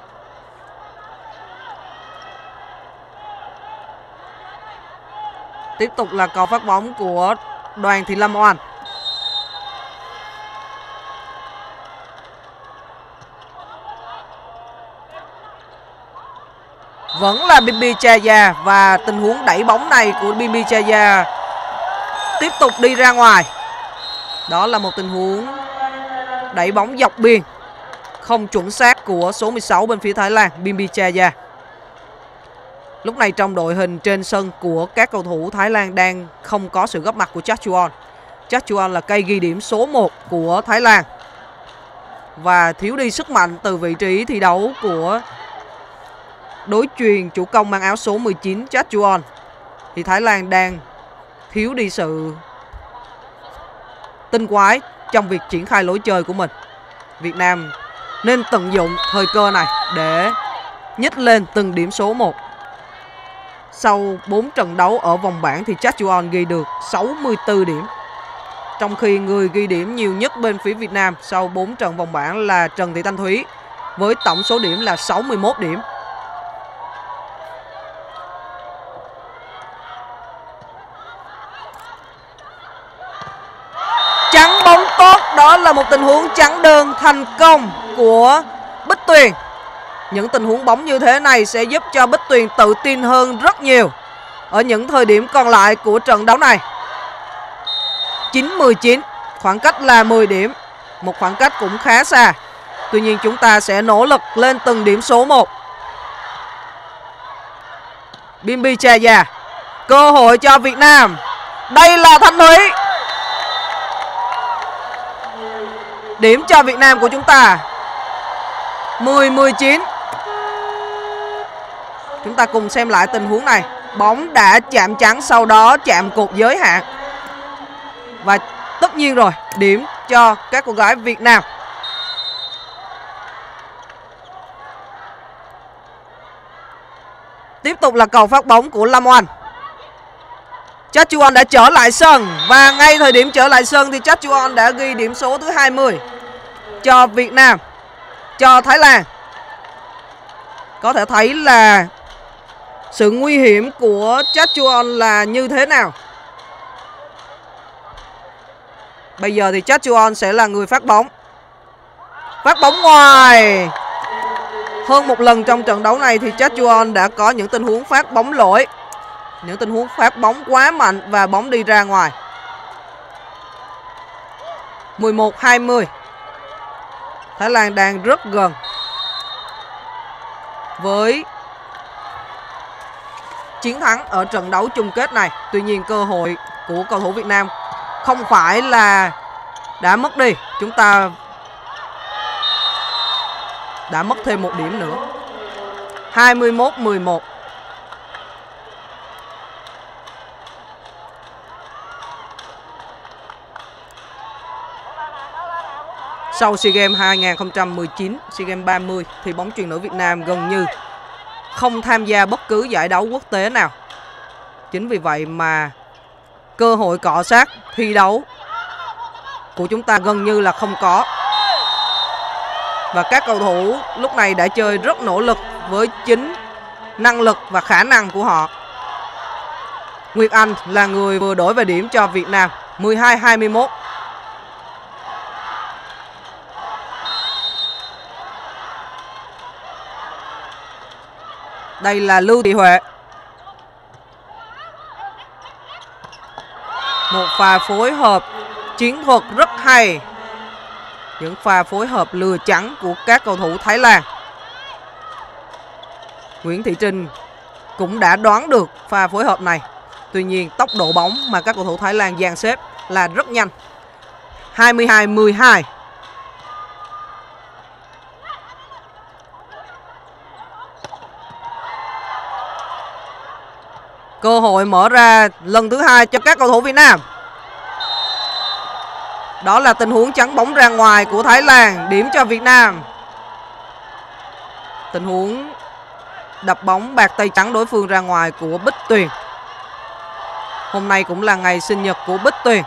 Tiếp tục là cầu phát bóng của Đoàn Thị Lâm Oanh. Vẫn là Bimbi Chaya và tình huống đẩy bóng này của Bimbi Chaya tiếp tục đi ra ngoài. Đó là một tình huống đẩy bóng dọc biên không chuẩn xác của số mười sáu bên phía Thái Lan, Bimbi Chaya. Lúc này trong đội hình trên sân của các cầu thủ Thái Lan đang không có sự góp mặt của Chachuan. Chachuan là cây ghi điểm số một của Thái Lan và thiếu đi sức mạnh từ vị trí thi đấu của đối chuyền chủ công mang áo số mười chín Chachuan. Thì Thái Lan đang thiếu đi sự tinh quái trong việc triển khai lối chơi của mình. Việt Nam nên tận dụng thời cơ này để nhích lên từng điểm số một. Sau bốn trận đấu ở vòng bảng thì Chachuan ghi được sáu mươi tư điểm. Trong khi người ghi điểm nhiều nhất bên phía Việt Nam sau bốn trận vòng bảng là Trần Thị Thanh Thúy với tổng số điểm là sáu mươi mốt điểm. là một tình huống chắn đơn thành công của Bích Tuyền. Những tình huống bóng như thế này sẽ giúp cho Bích Tuyền tự tin hơn rất nhiều ở những thời điểm còn lại của trận đấu này. chín mười chín, khoảng cách là mười điểm, một khoảng cách cũng khá xa. Tuy nhiên chúng ta sẽ nỗ lực lên từng điểm số một. Bimbi Chaya, cơ hội cho Việt Nam. Đây là Thanh Thúy. Điểm cho Việt Nam của chúng ta mười mười chín. Chúng ta cùng xem lại tình huống này. Bóng đã chạm trắng, sau đó chạm cột giới hạn. Và tất nhiên rồi, điểm cho các cô gái Việt Nam. Tiếp tục là cầu phát bóng của Lâm Oanh. Chachuan đã trở lại sân. Và ngay thời điểm trở lại sân thì Chachuan đã ghi điểm số thứ hai mươi cho Việt Nam, cho Thái Lan. Có thể thấy là sự nguy hiểm của Chachuan là như thế nào. Bây giờ thì Chachuan sẽ là người phát bóng. Phát bóng ngoài. Hơn một lần trong trận đấu này thì Chachuan đã có những tình huống phát bóng lỗi, những tình huống phát bóng quá mạnh và bóng đi ra ngoài. mười một hai mươi. Thái Lan đang rất gần với chiến thắng ở trận đấu chung kết này. Tuy nhiên cơ hội của cầu thủ Việt Nam không phải là đã mất đi. Chúng ta đã mất thêm một điểm nữa. hai mươi mốt mười một. Sau SEA Games hai không một chín, SEA Games ba mươi thì bóng chuyền nữ Việt Nam gần như không tham gia bất cứ giải đấu quốc tế nào. Chính vì vậy mà cơ hội cọ sát thi đấu của chúng ta gần như là không có. Và các cầu thủ lúc này đã chơi rất nỗ lực với chính năng lực và khả năng của họ. Nguyệt Anh là người vừa đổi về điểm cho Việt Nam. mười hai hai mươi mốt. Đây là Lưu Thị Huệ. Một pha phối hợp chiến thuật rất hay. Những pha phối hợp lừa trắng của các cầu thủ Thái Lan. Nguyễn Thị Trinh cũng đã đoán được pha phối hợp này. Tuy nhiên tốc độ bóng mà các cầu thủ Thái Lan dàn xếp là rất nhanh. hai mươi hai mười hai. Cơ hội mở ra lần thứ hai cho các cầu thủ Việt Nam. Đó là tình huống chắn bóng ra ngoài của Thái Lan. Điểm cho Việt Nam. Tình huống đập bóng bạc tay trắng đối phương ra ngoài của Bích Tuyền. Hôm nay cũng là ngày sinh nhật của Bích Tuyền.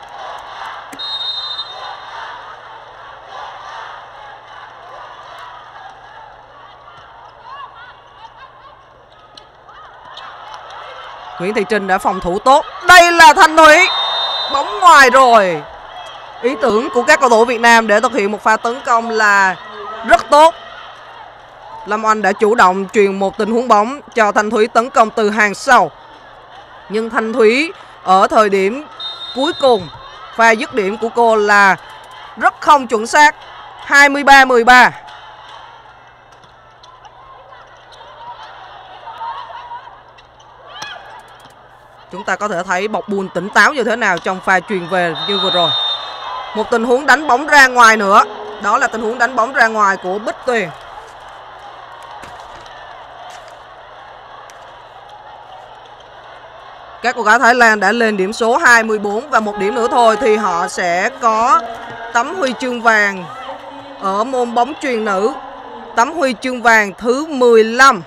Nguyễn Thị Trinh đã phòng thủ tốt. Đây là Thanh Thúy. Bóng ngoài rồi. Ý tưởng của các cầu thủ Việt Nam để thực hiện một pha tấn công là rất tốt. Lâm Oanh đã chủ động truyền một tình huống bóng cho Thanh Thúy tấn công từ hàng sau. Nhưng Thanh Thúy ở thời điểm cuối cùng, pha dứt điểm của cô là rất không chuẩn xác. hai mươi ba mười ba. Chúng ta có thể thấy Bọc Buôn tỉnh táo như thế nào trong pha truyền về như vừa rồi. Một tình huống đánh bóng ra ngoài nữa. Đó là tình huống đánh bóng ra ngoài của Bích Tuyền. Các cô gái Thái Lan đã lên điểm số hai mươi bốn. Và một điểm nữa thôi thì họ sẽ có tấm huy chương vàng ở môn bóng chuyền nữ. Tấm huy chương vàng thứ mười lăm.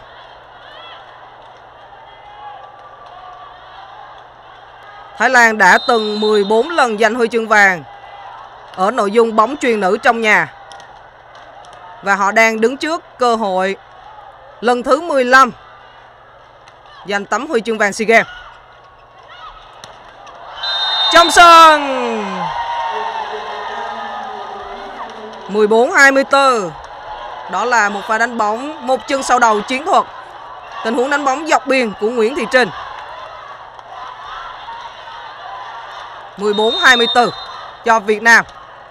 Thái Lan đã từng mười bốn lần giành huy chương vàng ở nội dung bóng chuyền nữ trong nhà. Và họ đang đứng trước cơ hội lần thứ mười lăm giành tấm huy chương vàng SEA Games. Trong sân, mười bốn hai mươi tư. Đó là một pha đánh bóng một chân sau đầu chiến thuật. Tình huống đánh bóng dọc biên của Nguyễn Thị Trinh. mười bốn hai mươi tư cho Việt Nam.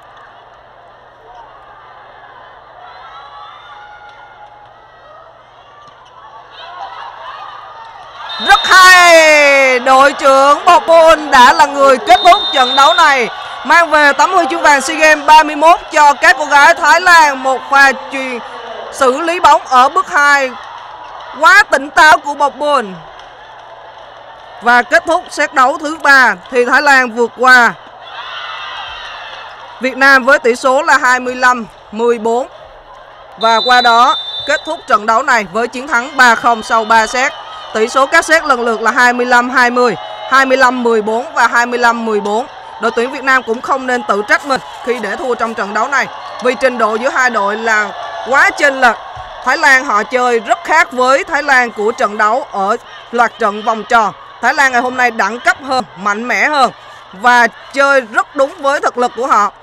Rất hay. Đội trưởng Bọc Bôn đã là người kết thúc trận đấu này, mang về tấm huy chương vàng SEA Games ba mươi mốt cho các cô gái Thái Lan. Một pha chuyền xử lý bóng ở bước hai quá tỉnh táo của Bọc Bôn. Và kết thúc set đấu thứ ba thì Thái Lan vượt qua Việt Nam với tỷ số là hai mươi lăm mười bốn. Và qua đó kết thúc trận đấu này với chiến thắng ba không sau ba set. Tỷ số các set lần lượt là hai mươi lăm hai mươi, hai mươi lăm mười bốn và hai mươi lăm mười bốn. Đội tuyển Việt Nam cũng không nên tự trách mình khi để thua trong trận đấu này, vì trình độ giữa hai đội là quá chênh lệch. Thái Lan họ chơi rất khác với Thái Lan của trận đấu ở loạt trận vòng tròn. Thái Lan ngày hôm nay đẳng cấp hơn, mạnh mẽ hơn và chơi rất đúng với thực lực của họ.